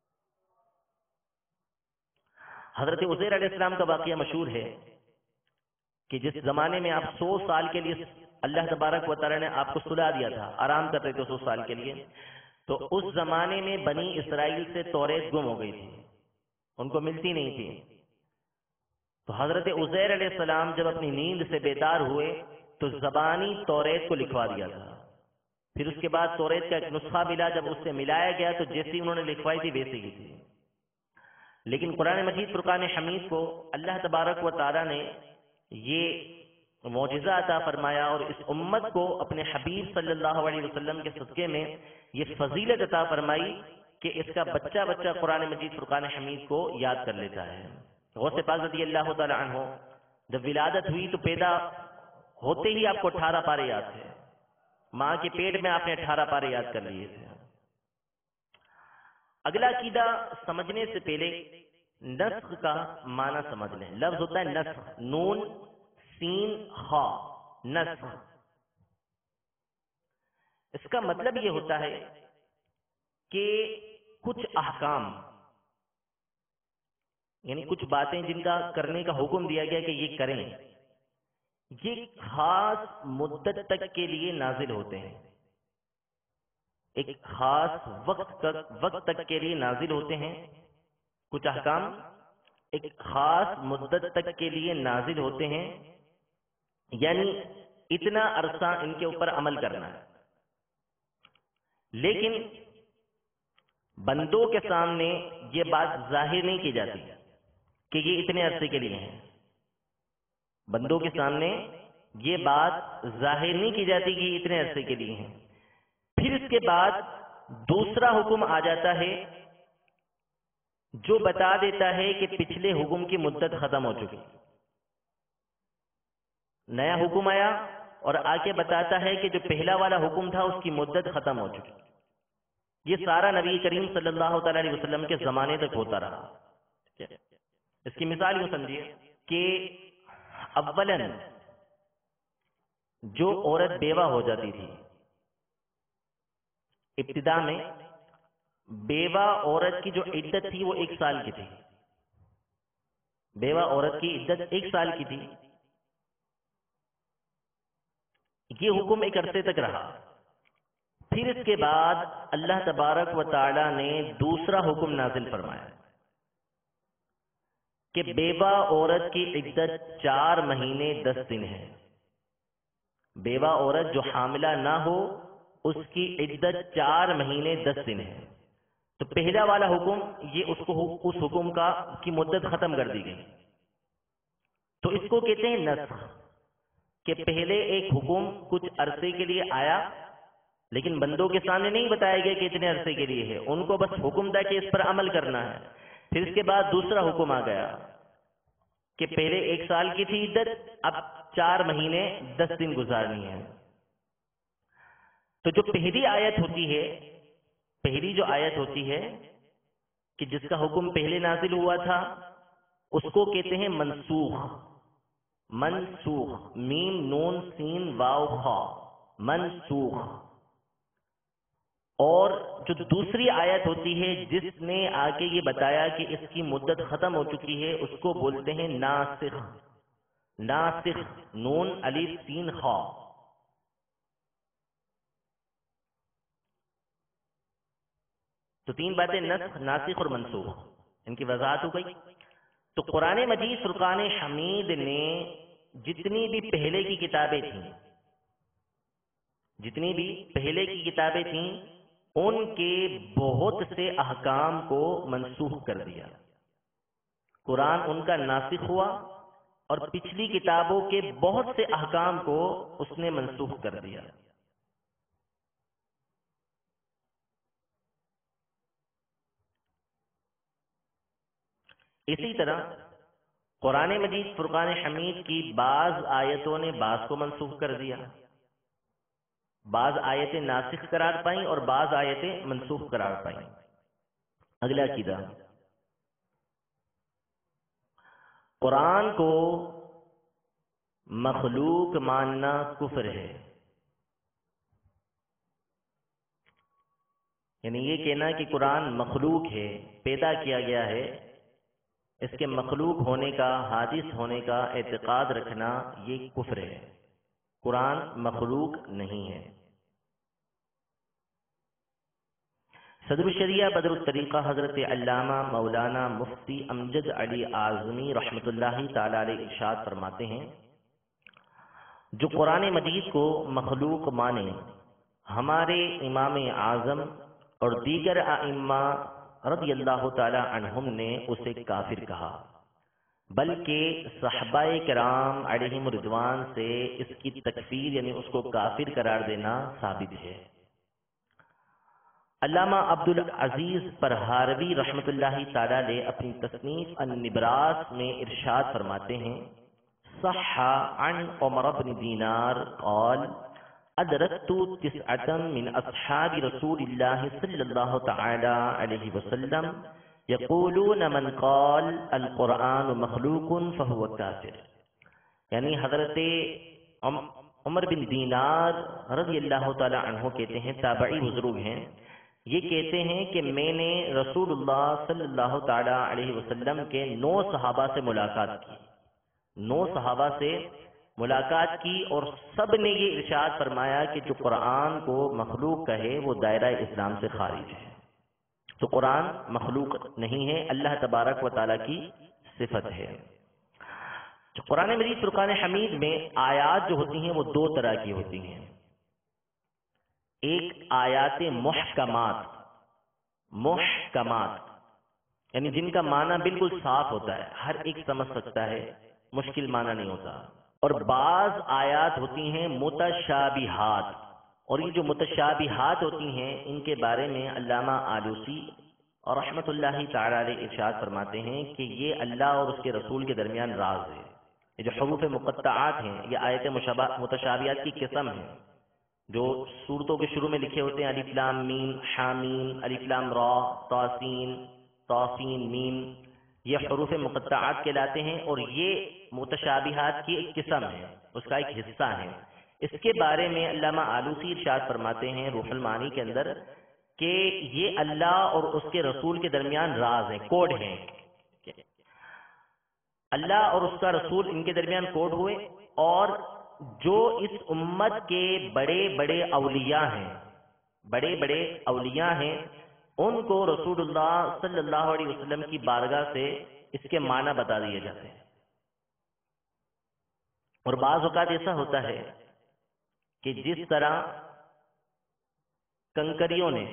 حضرت عزیر علیہ السلام کا واقعہ مشہور ہے کہ جس زمانے میں آپ 100 سال کے لیے اللہ تبارک و تعالی نے آپ کو سلا دیا تھا، آرام کر رہے تھے 100 سال کے لیے، تو اس زمانے میں بنی اسرائیل سے توریت گم ہو گئی تھی، ان کو ملتی نہیں تھی. تو حضرت عزیر علیہ السلام جب اپنی نیند سے بیدار ہوئے تو زبانی توریت کو لکھوا دیا تھا. پھر اس کے بعد توریت کا ایک نسخہ ملا، جب اس سے ملایا گیا تو جیسی انہوں نے لکھوائی تھی ویسی ہی تھی. لیکن قرآن مجید فرقان حمید کو اللہ تبارک و تعالی نے یہ معجزہ عطا فرمایا اور اس امت کو اپنے حبیب صلی اللہ علیہ وسلم کے صدقے میں یہ فضیلت عطا فرمائی کہ اس کا بچہ قرآن مجید فرقان حمید کو یاد کر لیتا ہے. غوث پاک رضی اللہ تعالی عنہ جب ولادت ہوئی تو پیدا ہوتے ہی آپ کو 18 پارے یاد تھے، ماں کے پیٹ میں آپ نے 18 پارے یاد کر لیے تھے. اگلا عقیدہ سمجھنے سے پہلے نسخ کا معنی سمجھ لیں. لفظ ہوتا ہے نسخ، نون سین خا، نسخ. اس کا مطلب یہ ہوتا ہے کہ کچھ احکام، یعنی کچھ باتیں جن کا کرنے کا حکم دیا گیا کہ یہ کریں، یہ خاص مدت تک کے لیے نازل ہوتے ہیں، ایک خاص وقت تک کے لیے نازل ہوتے ہیں. کچھ احکام ایک خاص مدت تک کے لیے نازل ہوتے ہیں، یعنی اتنا عرصہ ان کے اوپر عمل کرنا ہے. لیکن بندوں کے سامنے یہ بات ظاہر نہیں کی جاتی کہ یہ اتنے عرصے کے لیے ہیں. بندوں کے سامنے یہ بات ظاہر نہیں کی جاتی کہ یہ اتنے عرصے کے لیے ہیں. پھر اس کے بعد دوسرا حکم آ جاتا ہے جو بتا دیتا ہے کہ پچھلے حکم کی مدت ختم ہو چکی. نیا حکم آیا اور آ کے بتاتا ہے کہ جو پہلا والا حکم تھا اس کی مدت ختم ہو چکی. یہ سارا نبی کریم صلی اللہ تعالی علیہ وسلم کے زمانے تک ہوتا رہا. اس کی مثال یوں سمجھیے کہ اولاً جو عورت بیوہ ہو جاتی تھی، ابتدا میں بیوہ عورت کی جو عدت تھی وہ 1 سال کی تھی. بیوہ عورت کی عدت 1 سال کی تھی. یہ حکم ایک عرصے تک رہا. پھر اس کے بعد اللہ تبارک و تعالی نے دوسرا حکم نازل فرمایا کہ بیوہ عورت کی عدت 4 مہینے 10 دن ہے. بیوہ عورت جو حاملہ نہ ہو اس کی عدت 4 مہینے 10 دن ہے. تو پہلا والا حکم یہ اس حکم کی مدت ختم کر دی گئی. تو اس کو کہتے ہیں نسخ، کہ پہلے ایک حکم کچھ عرصے کے لیے آیا لیکن بندوں کے سامنے نہیں بتایا گیا کہ اتنے عرصے کے لیے ہے، ان کو بس حکم تھا کہ اس پر عمل کرنا ہے. پھر اس کے بعد دوسرا حکم آ گیا کہ پہلے 1 سال کی تھی عدت، اب 4 مہینے 10 دن گزارنی ہے. تو جو پہلی آیت ہوتی ہے، پہلی جو آیت ہوتی ہے کہ جس کا حکم پہلے نازل ہوا تھا اس کو کہتے ہیں منسوخ. منسوخ، میم نون سین واو خا، منسوخ. اور جو دوسری آیت ہوتی ہے جس نے آگے یہ بتایا کہ اس کی مدت ختم ہو چکی ہے اس کو بولتے ہیں ناسخ. ناسخ، نون الف سین خا. تو 3 باتیں نسخ، ناسخ اور منسوخ، ان کی وضاحت ہو گئی. تو قرآن مجید فرقان حمید نے جتنی بھی پہلے کی کتابیں تھیں، جتنی بھی پہلے کی کتابیں تھیں ان کے بہت سے احکام کو منسوخ کر دیا. قرآن ان کا ناسخ ہوا اور پچھلی کتابوں کے بہت سے احکام کو اس نے منسوخ کر دیا. اسی طرح قرآن مجید فرقان حمید کی بعض آیتوں نے بعض کو منسوخ کر دیا. بعض آیتیں ناسخ قرار پائیں اور بعض آیتیں منسوخ قرار پائیں. اگلا عقیدہ، قرآن کو مخلوق ماننا کفر ہے. یعنی یہ کہنا کہ قرآن مخلوق ہے، پیدا کیا گیا ہے، اس کے مخلوق ہونے کا، حادث ہونے کا اعتقاد رکھنا یہ کفر ہے. قرآن مخلوق نہیں ہے. صدر الشریعہ بدر الطریقہ حضرت علامہ مولانا مفتی امجد علی اعظمی رحمۃ اللہ تعالی علیہ ارشاد فرماتے ہیں، جو قرآن مجید کو مخلوق مانے، ہمارے امام اعظم اور دیگر ائمہ رضی اللہ تعالی عنہم نے اسے کافر کہا، بلکہ صحابہ کرام علیہم رضوان سے اس کی تکفیر یعنی اس کو کافر قرار دینا ثابت ہے. علامہ عبد العزیز پرہاروی رحمۃ اللہ تعالی علیہ اپنی تصنیف النبراس میں ارشاد فرماتے ہیں، صح عن عمر بن دینار قال ادرکت 9 من اصحاب رسول اللہ صلی اللہ تعالی علیہ وسلم یقولون من قال القرآن مخلوق فهو کافر. یعنی حضرت عمر بن دینار رضی اللہ تعالی عنہ کہتے ہیں، تابعی بزرگ ہیں، یہ کہتے ہیں کہ میں نے رسول اللہ صلی اللہ تعالی علیہ وسلم کے 9 صحابہ سے ملاقات کی، 9 صحابہ سے ملاقات کی، اور سب نے یہ ارشاد فرمایا کہ جو قرآن کو مخلوق کہے وہ دائرہ اسلام سے خارج ہے. تو قرآن مخلوق نہیں ہے، اللہ تبارک و تعالیٰ کی صفت ہے. جو قرآن مجید فرقان حمید میں آیات جو ہوتی ہیں وہ 2 طرح کی ہوتی ہیں. ایک آیات محکمات، محکمات یعنی جن کا معنی بالکل صاف ہوتا ہے، ہر ایک سمجھ سکتا ہے، مشکل معنی نہیں ہوتا. اور بعض آیات ہوتی ہیں متشابہات، اور یہ جو متشابہات ہوتی ہیں ان کے بارے میں علامہ آلوسی اور رحمۃ اللہ تعالی علیہ ارشاد فرماتے ہیں کہ یہ اللہ اور اس کے رسول کے درمیان راز ہے. یہ جو حروف مقطعات ہیں یہ آیت متشابہات کی قسم ہے. جو سورتوں کے شروع میں لکھے ہوتے ہیں الف لام میم حامیم الف لام را طاسین طاسین میم، یہ حروف مقطعات کہلاتے ہیں اور یہ متشابہات کی ایک قسم ہے، اس کا ایک حصہ ہے۔ اس کے بارے میں علامہ آلوسی ارشاد فرماتے ہیں روح المعانی کے اندر کہ یہ اللہ اور اس کے رسول کے درمیان راز ہیں، کوڈ ہیں۔ اللہ اور اس کا رسول ان کے درمیان کوڈ ہوئے، اور جو اس امت کے بڑے بڑے اولیاء ہیں، بڑے بڑے اولیاء ہیں، ان کو رسول اللہ صلی اللہ علیہ وسلم کی بارگاہ سے اس کے معنی بتا دیے جاتے ہیں۔ اور بعض اوقات ایسا ہوتا ہے کہ جس طرح کنکریوں نے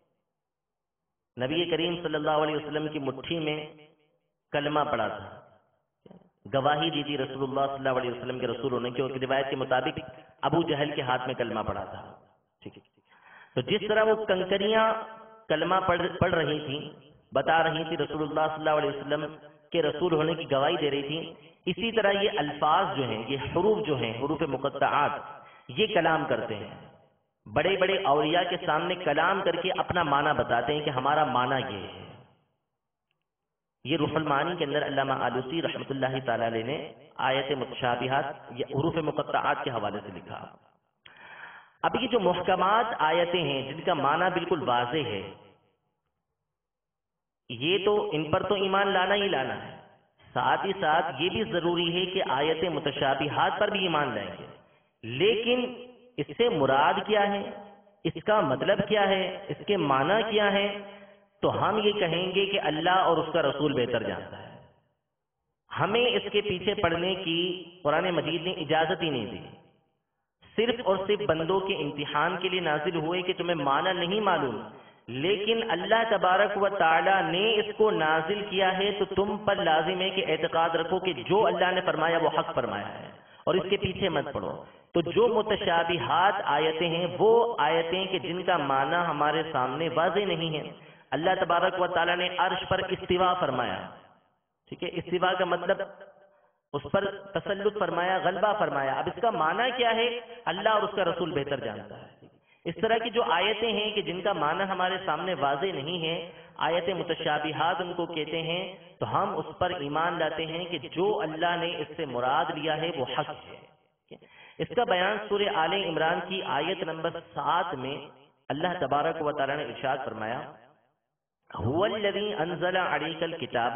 نبی کریم صلی اللہ علیہ وسلم کی مٹھی میں کلمہ پڑھا تھا، گواہی دی تھی رسول اللہ صلی اللہ علیہ وسلم کے رسول ہونے کی، اور روایت کے مطابق ابو جہل کے ہاتھ میں کلمہ پڑھا تھا، ٹھیک ہے۔ تو جس طرح وہ کنکریاں کلمہ پڑھ رہی تھیں، بتا رہی تھی رسول اللہ صلی اللہ علیہ وسلم کے رسول ہونے کی گواہی دے رہی تھی، اسی طرح یہ الفاظ جو ہیں، یہ حروف جو ہیں، حروف مقطعات، یہ کلام کرتے ہیں۔ بڑے بڑے اولیاء کے سامنے کلام کر کے اپنا معنی بتاتے ہیں کہ ہمارا معنی یہ ہے۔ یہ روح المعانی کے اندر علامہ آلوسی رحمۃ اللہ تعالی علیہ نے آیت متشابہات یا حروف مقطعات کے حوالے سے لکھا۔ اب یہ جو محکمات آیتیں ہیں جن کا معنی بالکل واضح ہے، یہ تو ان پر تو ایمان لانا ہی لانا ہے، ساتھ ہی ساتھ یہ بھی ضروری ہے کہ آیت متشابہات پر بھی ایمان لائیں گے، لیکن اس سے مراد کیا ہے، اس کا مطلب کیا ہے، اس کے معنی کیا ہے، تو ہم یہ کہیں گے کہ اللہ اور اس کا رسول بہتر جانتا ہے۔ ہمیں اس کے پیچھے پڑنے کی قرآن مجید نے اجازت ہی نہیں دی، صرف اور صرف بندوں کے امتحان کے لیے نازل ہوئے کہ تمہیں معنی نہیں معلوم، لیکن اللہ تبارک و تعالی نے اس کو نازل کیا ہے تو تم پر لازم ہے کہ اعتقاد رکھو کہ جو اللہ نے فرمایا وہ حق فرمایا ہے، اور اس کے پیچھے مت پڑو۔ تو جو متشابہات آیتیں ہیں وہ آیتیں کہ جن کا معنی ہمارے سامنے واضح نہیں ہے۔ اللہ تبارک و تعالیٰ نے عرش پر استوا فرمایا، ٹھیک ہے، استوا کا مطلب اس پر تسلط فرمایا، غلبہ فرمایا۔ اب اس کا معنی کیا ہے اللہ اور اس کا رسول بہتر جانتا ہے۔ اس طرح کی جو آیتیں ہیں کہ جن کا معنی ہمارے سامنے واضح نہیں ہے، آیت متشابہات ان کو کہتے ہیں، تو ہم اس پر ایمان لاتے ہیں کہ جو اللہ نے اس سے مراد لیا ہے وہ حق ہے۔ اس کا بیان سورہ آل عمران کی آیت نمبر 7 میں اللہ تبارک و تعالیٰ نے ارشاد فرمایا، هو الذي انزل عليك الكتاب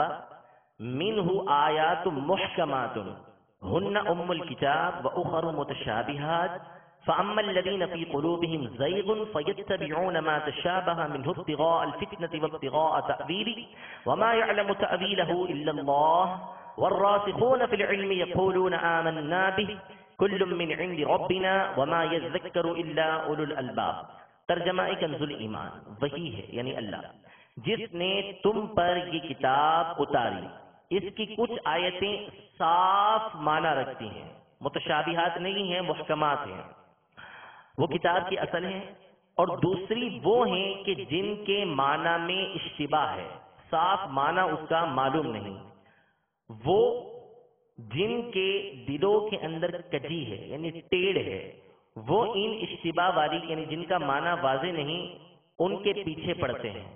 منه آيات محكمات هن ام الكتاب واخر متشابهات فاما الذين في قلوبهم زيغ فيتبعون ما تشابه منه ابتغاء الفتنة وابتغاء تأويله وما يعلم تأويله الا الله والراسخون في العلم يقولون آمنا به كل من عند ربنا وما يذكر الا اولو الالباب۔ ترجمہ کنز الایمان وہی ہے، یعنی اللہ جس نے تم پر یہ کتاب اتاری، اس کی کچھ آیتیں صاف معنی رکھتی ہیں، متشابہات نہیں ہیں، محکمات ہیں، وہ کتاب کی اصل ہیں، اور دوسری وہ ہیں کہ جن کے معنی میں اشتباہ ہے، صاف معنی اس کا معلوم نہیں، وہ جن کے دلوں کے اندر کجی ہے یعنی ٹیڑھ ہے، وہ ان اشتباہ والی یعنی جن کا معنی واضح نہیں ان کے پیچھے پڑتے ہیں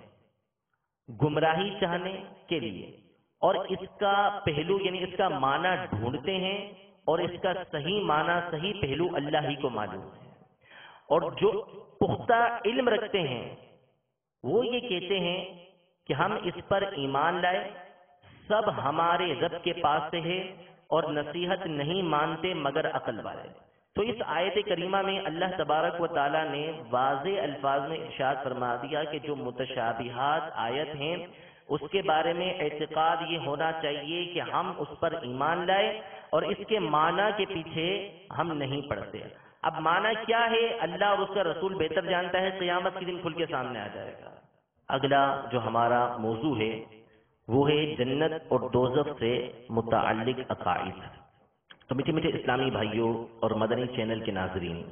گمراہی چاہنے کے لیے، اور اس کا پہلو یعنی اس کا معنی ڈھونڈتے ہیں، اور اس کا صحیح معنی صحیح پہلو اللہ ہی کو معلوم ہے۔ اور جو پختہ علم رکھتے ہیں وہ یہ کہتے ہیں کہ ہم اس پر ایمان لائے، سب ہمارے رب کے پاس سے ہے، اور نصیحت نہیں مانتے مگر عقل والے۔ تو اس آیت کریمہ میں اللہ تبارک و تعالیٰ نے واضح الفاظ میں ارشاد فرما دیا کہ جو متشابہات آیت ہیں اس کے بارے میں اعتقاد یہ ہونا چاہیے کہ ہم اس پر ایمان لائے اور اس کے معنی کے پیچھے ہم نہیں پڑتے۔ اب معنی کیا ہے اللہ اور اس کا رسول بہتر جانتا ہے، قیامت کے دن کھل کے سامنے آ جائے گا۔ اگلا جو ہمارا موضوع ہے وہ ہے جنت اور دوزخ سے متعلق عقائد۔ تو میٹھے میٹھے اسلامی بھائیوں اور مدنی چینل کے ناظرین،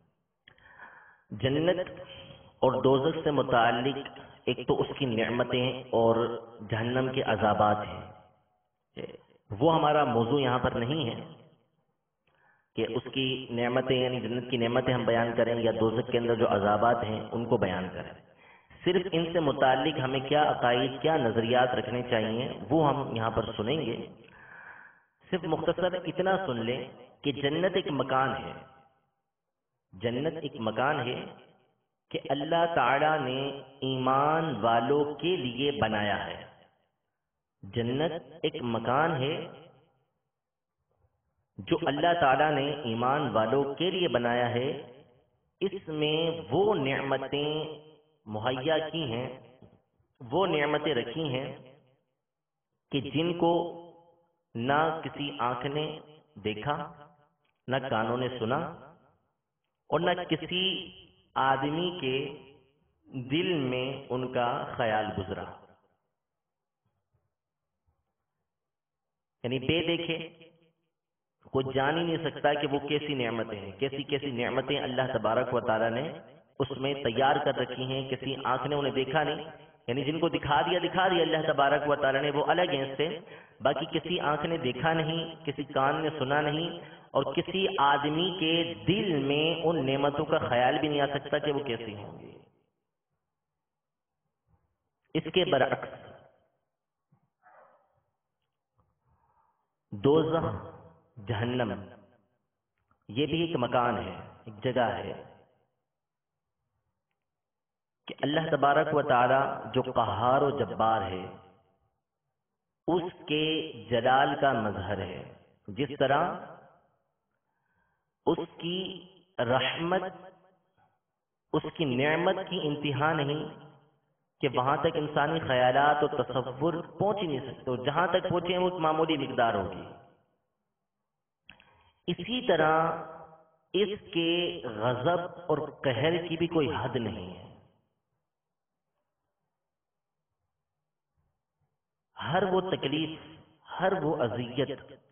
جنت اور دوزخ سے متعلق ایک تو اس کی نعمتیں اور جہنم کے عذابات ہیں، وہ ہمارا موضوع یہاں پر نہیں ہے، کہ اس کی نعمتیں یعنی جنت کی نعمتیں ہم بیان کریں یا دوزخ کے اندر جو عذابات ہیں ان کو بیان کریں. صرف ان سے متعلق ہمیں کیا عقائد کیا نظریات رکھنے چاہیے وہ ہم یہاں پر سنیں گے. صرف مختصر اتنا سن لیں کہ جنت ایک مکان ہے. جنت ایک مکان ہے کہ اللہ تعالی نے ایمان والوں کے لیے بنایا ہے. جنت ایک مکان ہے جو اللہ تعالیٰ نے ایمان والوں کے لیے بنایا ہے. اس میں وہ نعمتیں مہیا کی ہیں، وہ نعمتیں رکھی ہیں کہ جن کو نہ کسی آنکھ نے دیکھا، نہ کانوں نے سنا، اور نہ کسی آدمی کے دل میں ان کا خیال گزرا. یعنی بے دیکھے کوئی جان ہی نہیں سکتا کہ وہ کیسی نعمتیں ہیں، کیسی کیسی نعمتیں اللہ تبارک و تعالیٰ نے اس میں تیار کر رکھی ہیں. کسی آنکھ نے انہیں دیکھا نہیں، یعنی جن کو دکھا دیا اللہ تبارک و تعالیٰ نے وہ الگ ہیں اس سے. باقی کسی آنکھ نے دیکھا نہیں، کسی کان نے سنا نہیں، اور کسی آدمی کے دل میں ان نعمتوں کا خیال بھی نہیں آ سکتا کہ وہ کیسی ہوں گی. اس کے برعکس دوزخ، جہنم، یہ بھی ایک مکان ہے، ایک جگہ ہے کہ اللہ تبارک و تعالی جو قہار و جبار ہے اس کے جلال کا مظہر ہے. جس طرح اس کی رحمت، اس کی نعمت کی انتہا نہیں کہ وہاں تک انسانی خیالات و تصور پہنچ ہی نہیں سکتے، جہاں تک پہنچے وہ ایک معمولی مقدار ہوگی. اسی طرح اس کے غضب اور قہر کی بھی کوئی حد نہیں ہے. ہر وہ تکلیف، ہر وہ اذیت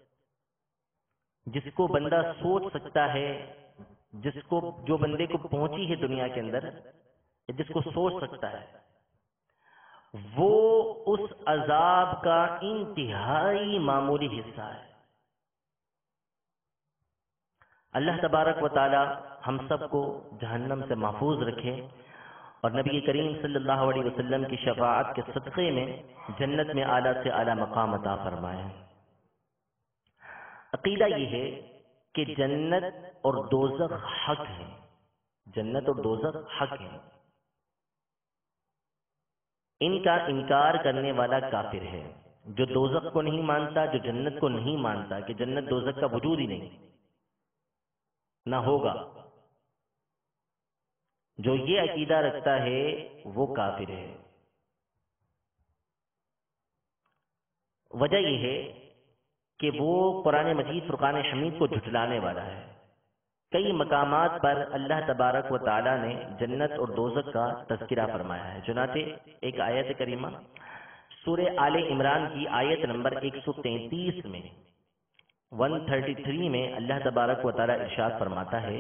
جس کو بندہ سوچ سکتا ہے، جس کو جو بندے کو پہنچی ہے دنیا کے اندر، جس کو سوچ سکتا ہے، وہ اس عذاب کا انتہائی معمولی حصہ ہے. اللہ تبارک و تعالی ہم سب کو جہنم سے محفوظ رکھے اور نبی کریم صلی اللہ علیہ وسلم کی شفاعت کے صدقے میں جنت میں اعلیٰ سے اعلیٰ مقام عطا فرمائے. عقیدہ یہ ہے کہ جنت اور دوزخ حق ہے. جنت اور دوزخ حق ہے. ان کا انکار کرنے والا کافر ہے. جو دوزخ کو نہیں مانتا، جو جنت کو نہیں مانتا کہ جنت دوزخ کا وجود ہی نہیں، نہ ہوگا، جو یہ عقیدہ رکھتا ہے وہ کافر ہے. وجہ یہ ہے کہ وہ قرآن مجید فرقان حمید کو جھٹلانے والا ہے. کئی مقامات پر اللہ تبارک و تعالی نے جنت اور دوزخ کا تذکرہ فرمایا ہے. چنانچہ ایک آیت کریمہ سورہ آل عمران کی آیت نمبر 133 میں 133 میں اللہ تبارک و تعالی ارشاد فرماتا ہے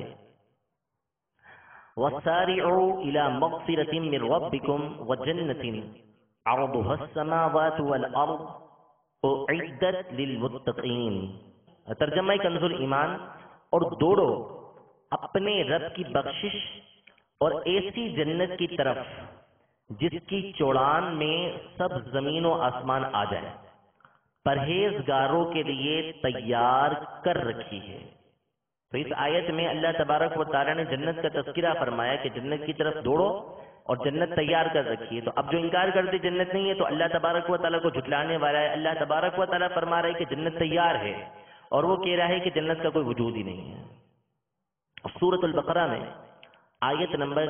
وَسَارِعُوا إِلَى مَغْفِرَةٍ مِّن رَّبِّكُمْ وَجَنَّةٍ عَرْضُهَا السَّمَاوَاتُ وَالْأَرْضُ اُعِدَّتْ لِلْمُتَّقِينَ. ترجمہ کنز ایمان، اور دوڑو اپنے رب کی بخشش اور ایسی جنت کی طرف جس کی چوڑان میں سب زمین و آسمان آ جائے، پرہیزگاروں کے لیے تیار کر رکھی ہے. تو اس آیت میں اللہ تبارک و تعالیٰ نے جنت کا تذکرہ فرمایا کہ جنت کی طرف دوڑو اور جنت تیار کر رکھی ہے. تو اب جو انکار کرتے جنت نہیں ہے تو اللہ تبارک و تعالیٰ کو جھٹلانے والا ہے. اللہ تبارک و تعالیٰ فرما رہا ہے کہ جنت تیار ہے اور وہ کہہ رہا ہے کہ جنت کا کوئی وجود ہی نہیں ہے. سورۃ البقرہ میں آیت نمبر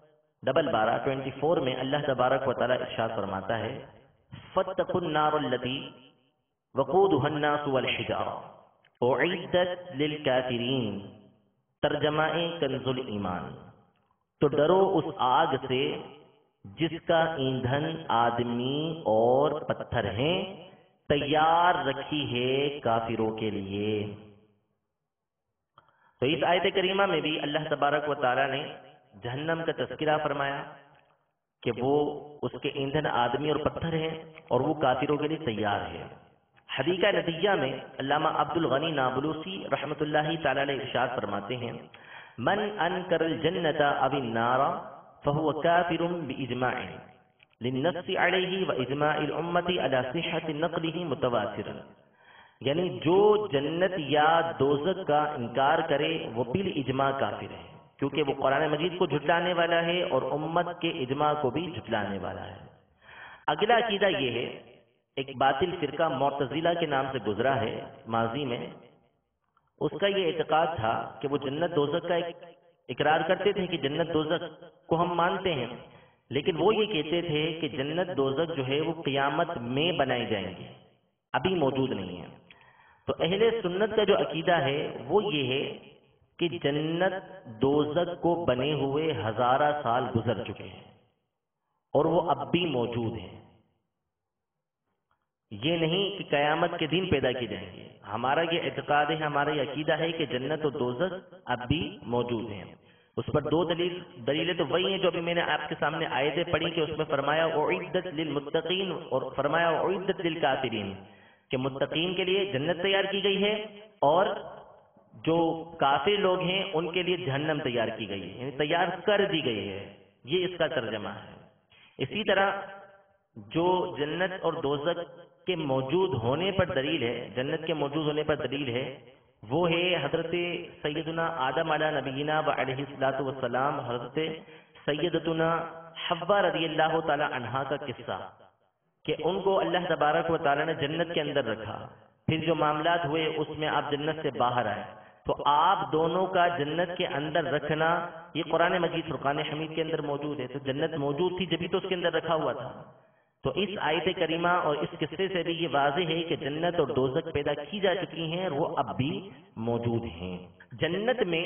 24 میں اللہ تبارک و تعالیٰ ارشاد فرماتا ہے فَاتَّقُوا النَّارَ الَّتِي وَقُودُهَا النَّاسُ وَالْحِجَارَةُ اُعِدَّتْ لِلْكَافِرِينَ. ترجمہ کنز ایمان، تو ڈرو اس آگ سے جس کا ایندھن آدمی اور پتھر ہیں، تیار رکھی ہے کافروں کے لیے. تو اس آیت کریمہ میں بھی اللہ تبارک و تعالیٰ نے جہنم کا تذکرہ فرمایا کہ وہ اس کے ایندھن آدمی اور پتھر ہیں اور وہ کافروں کے لیے تیار ہے. حدیقہ ندیہ میں علامہ عبد الغنی نابلوسی رحمۃ اللہ تعالی علیہ ارشاد فرماتے ہیں من انکر الجنت او النار فهو کافر باجماع للنص علیہ واجماع الامت علی صحت نقلہ متواترا، یعنی جو جنت یا دوزخ کا انکار کرے وہ بالاجماع کافر ہے، کیونکہ وہ قرآن مجید کو جھٹلانے والا ہے اور امت کے اجماع کو بھی جھٹلانے والا ہے۔ اگلا عقیدہ یہ ہے، ایک باطل فرقہ معتزلہ کے نام سے گزرا ہے ماضی میں، اس کا یہ اعتقاد تھا کہ وہ جنت دوزخ کا اقرار کرتے تھے کہ جنت دوزخ کو ہم مانتے ہیں، لیکن وہ یہ کہتے تھے کہ جنت دوزخ جو ہے وہ قیامت میں بنائی جائیں گے، ابھی موجود نہیں ہے۔ تو اہل سنت کا جو عقیدہ ہے وہ یہ ہے کہ جنت دوزخ کو بنے ہوئے ہزارہ سال گزر چکے ہیں اور وہ اب بھی موجود ہیں، یہ نہیں کہ قیامت کے دن پیدا کی جائیں گے۔ ہمارا یہ اعتقاد ہے، ہمارا یہ عقیدہ ہے کہ جنت و دوزخ اب بھی موجود ہیں۔ اس پر دو دلیلیں تو وہی ہیں جو ابھی میں نے آپ کے سامنے آیتیں پڑھی کہ اس میں فرمایا اعدت للمتقین اور فرمایا اعدت للکافرین، کہ متقین کے لیے جنت تیار کی گئی ہے اور جو کافر لوگ ہیں ان کے لیے جہنم تیار کی گئی ہے، یعنی تیار کر دی گئی ہے، یہ اس کا ترجمہ ہے۔ اسی طرح جو جنت اور دوزخ کے موجود ہونے پر دلیل ہے، جنت کے موجود ہونے پر دلیل ہے، وہ ہے حضرت سیدنا آدم علیہ نبینا و علیہ الصلوۃ والسلام، حضرت سیدتنا حوا رضی اللہ تعالی عنہا کا قصہ کہ ان کو اللہ تبارک و تعالی نے جنت کے اندر رکھا، پھر جو معاملات ہوئے اس میں آپ جنت سے باہر آئے، تو آپ دونوں کا جنت کے اندر رکھنا یہ قرآن مجید فرقان حمید کے اندر موجود ہے۔ تو جنت موجود تھی جبھی تو اس کے اندر رکھا ہوا تھا۔ تو اس آیت کریمہ اور اس قصے سے بھی یہ واضح ہے کہ جنت اور دوزخ پیدا کی جا چکی ہیں اور وہ اب بھی موجود ہیں۔ جنت میں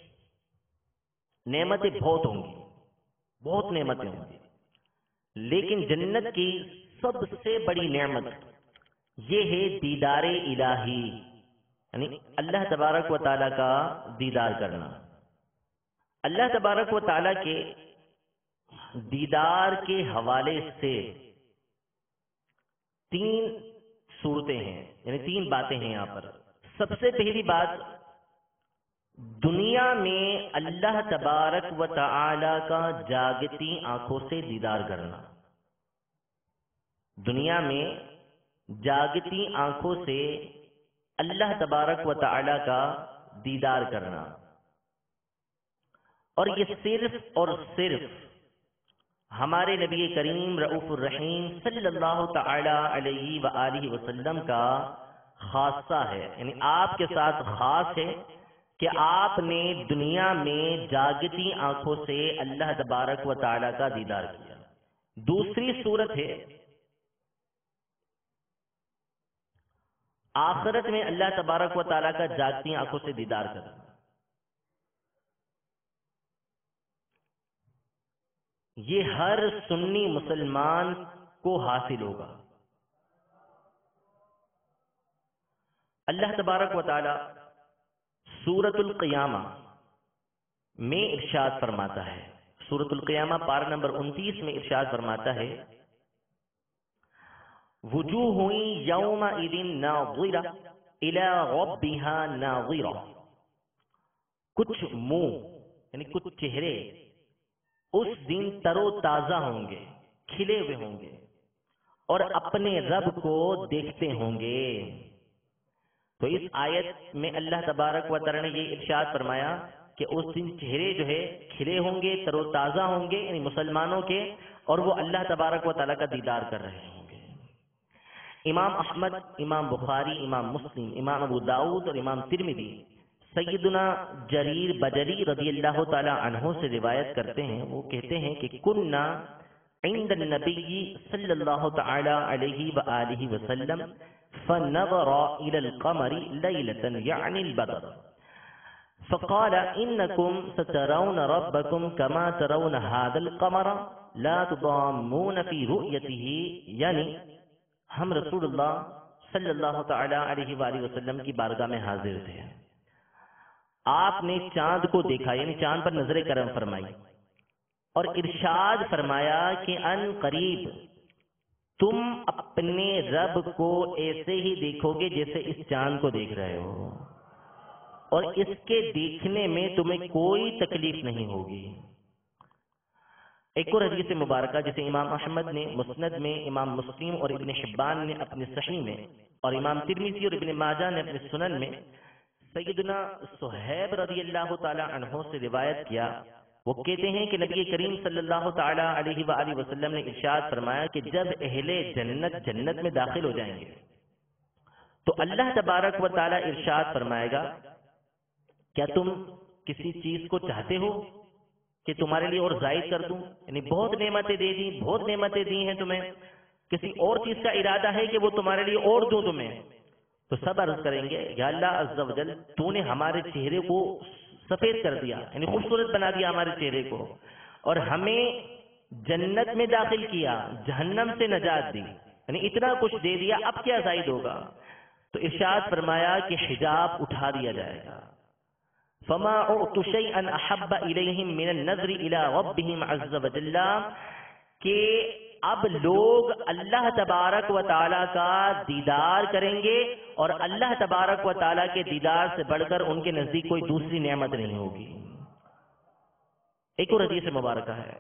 نعمتیں بہت ہوں گی، بہت نعمتیں ہوں گی، لیکن جنت کی سب سے بڑی نعمت یہ ہے دیدار الہی، یعنی اللہ تبارک و تعالیٰ کا دیدار کرنا۔ اللہ تبارک و تعالیٰ کے دیدار کے حوالے سے تین صورتیں ہیں، یعنی تین باتیں ہیں یہاں پر۔ سب سے پہلی بات، دنیا میں اللہ تبارک و تعالی کا جاگتی آنکھوں سے دیدار کرنا، دنیا میں جاگتی آنکھوں سے اللہ تبارک و تعالی کا دیدار کرنا، اور یہ صرف اور صرف ہمارے نبی کریم رؤوف الرحیم صلی اللہ تعالی علیہ وآلہ وسلم کا خاصہ ہے، یعنی آپ کے ساتھ خاص ہے کہ آپ نے دنیا میں جاگتی آنکھوں سے اللہ تبارک و تعالی کا دیدار کیا۔ دوسری صورت ہے آخرت میں اللہ تبارک و تعالی کا جاگتی آنکھوں سے دیدار کرنا۔ یہ ہر سنی مسلمان کو حاصل ہوگا۔ اللہ تبارک و تعالی سورۃ القیامہ میں ارشاد فرماتا ہے، سورۃ القیامہ پارہ نمبر 29 میں ارشاد فرماتا ہے وجوہ یومئذ ناظرہ الی ربها ناظرہ، کچھ منہ یعنی کچھ چہرے اس دن تر و تازہ ہوں گے، کھلے ہوئے ہوں گے اور اپنے رب کو دیکھتے ہوں گے۔ تو اس آیت میں اللہ تبارک و تعالی نے یہ ارشاد فرمایا کہ اس دن چہرے جو ہے کھلے ہوں گے، تر و تازہ ہوں گے، یعنی مسلمانوں کے، اور وہ اللہ تبارک و تعالی کا دیدار کر رہے ہوں گے۔ امام احمد، امام بخاری، امام مسلم، امام ابو داؤد اور امام ترمذی سیدنا جریر بجلی رضی اللہ تعالی عنہ سے روایت کرتے ہیں، وہ کہتے ہیں کہ کننا عند النبی صلی اللہ تعالی علیہ وآلہ وسلم فنظر الى القمر لیلة یعنی البدر فقال انکم سترون ربکم کما ترون هذا القمر لا تضامون فی رؤیته، یعنی ہم رسول اللہ صلی اللہ تعالی علیہ وآلہ وسلم کی بارگاہ میں حاضر تھے، آپ نے چاند کو دیکھا، یعنی چاند پر نظر کرم فرمائی اور ارشاد فرمایا کہ ان قریب تم اپنے رب کو ایسے ہی دیکھو گے جیسے اس چاند کو دیکھ رہے ہو، اور اس کے دیکھنے میں تمہیں کوئی تکلیف نہیں ہوگی۔ ایک اور حدیث مبارکہ جسے امام احمد نے مسند میں، امام مسلم اور ابن حبان نے اپنی صحیح میں، اور امام ترمذی اور ابن ماجہ نے اپنے سنن میں سیدنا صہیب رضی اللہ تعالی عنہ سے روایت کیا۔ وہ کہتے ہیں کہ نبی کریم صلی اللہ تعالی علیہ وآلہ وسلم نے ارشاد فرمایا کہ جب اہل جنت میں داخل ہو جائیں گے تو اللہ تبارک و تعالی ارشاد فرمائے گا، کیا تم کسی چیز کو چاہتے ہو کہ تمہارے لیے اور زائد کر دوں؟ یعنی بہت نعمتیں دے دی، بہت نعمتیں دی ہیں تمہیں، کسی اور چیز کا ارادہ ہے کہ وہ تمہارے لیے اور دو تمہیں؟ تو سب عرض کریں گے، یا اللہ عز و جل، تو نے ہمارے چہرے کو سفید کر دیا، یعنی خوبصورت بنا دیا ہمارے چہرے کو، اور ہمیں جنت میں داخل کیا، جہنم سے نجات دی، یعنی اتنا کچھ دے دیا، اب کیا زائد ہوگا؟ تو ارشاد فرمایا کہ حجاب اٹھا دیا جائے گا۔ فما اعط شيئا احب اليهم من النظر الى ربهم عز وجل، کہ اب لوگ اللہ تبارک و تعالیٰ کا دیدار کریں گے، اور اللہ تبارک و تعالیٰ کے دیدار سے بڑھ کر ان کے نزدیک کوئی دوسری نعمت نہیں ہوگی۔ ایک اور حدیث مبارکہ ہے،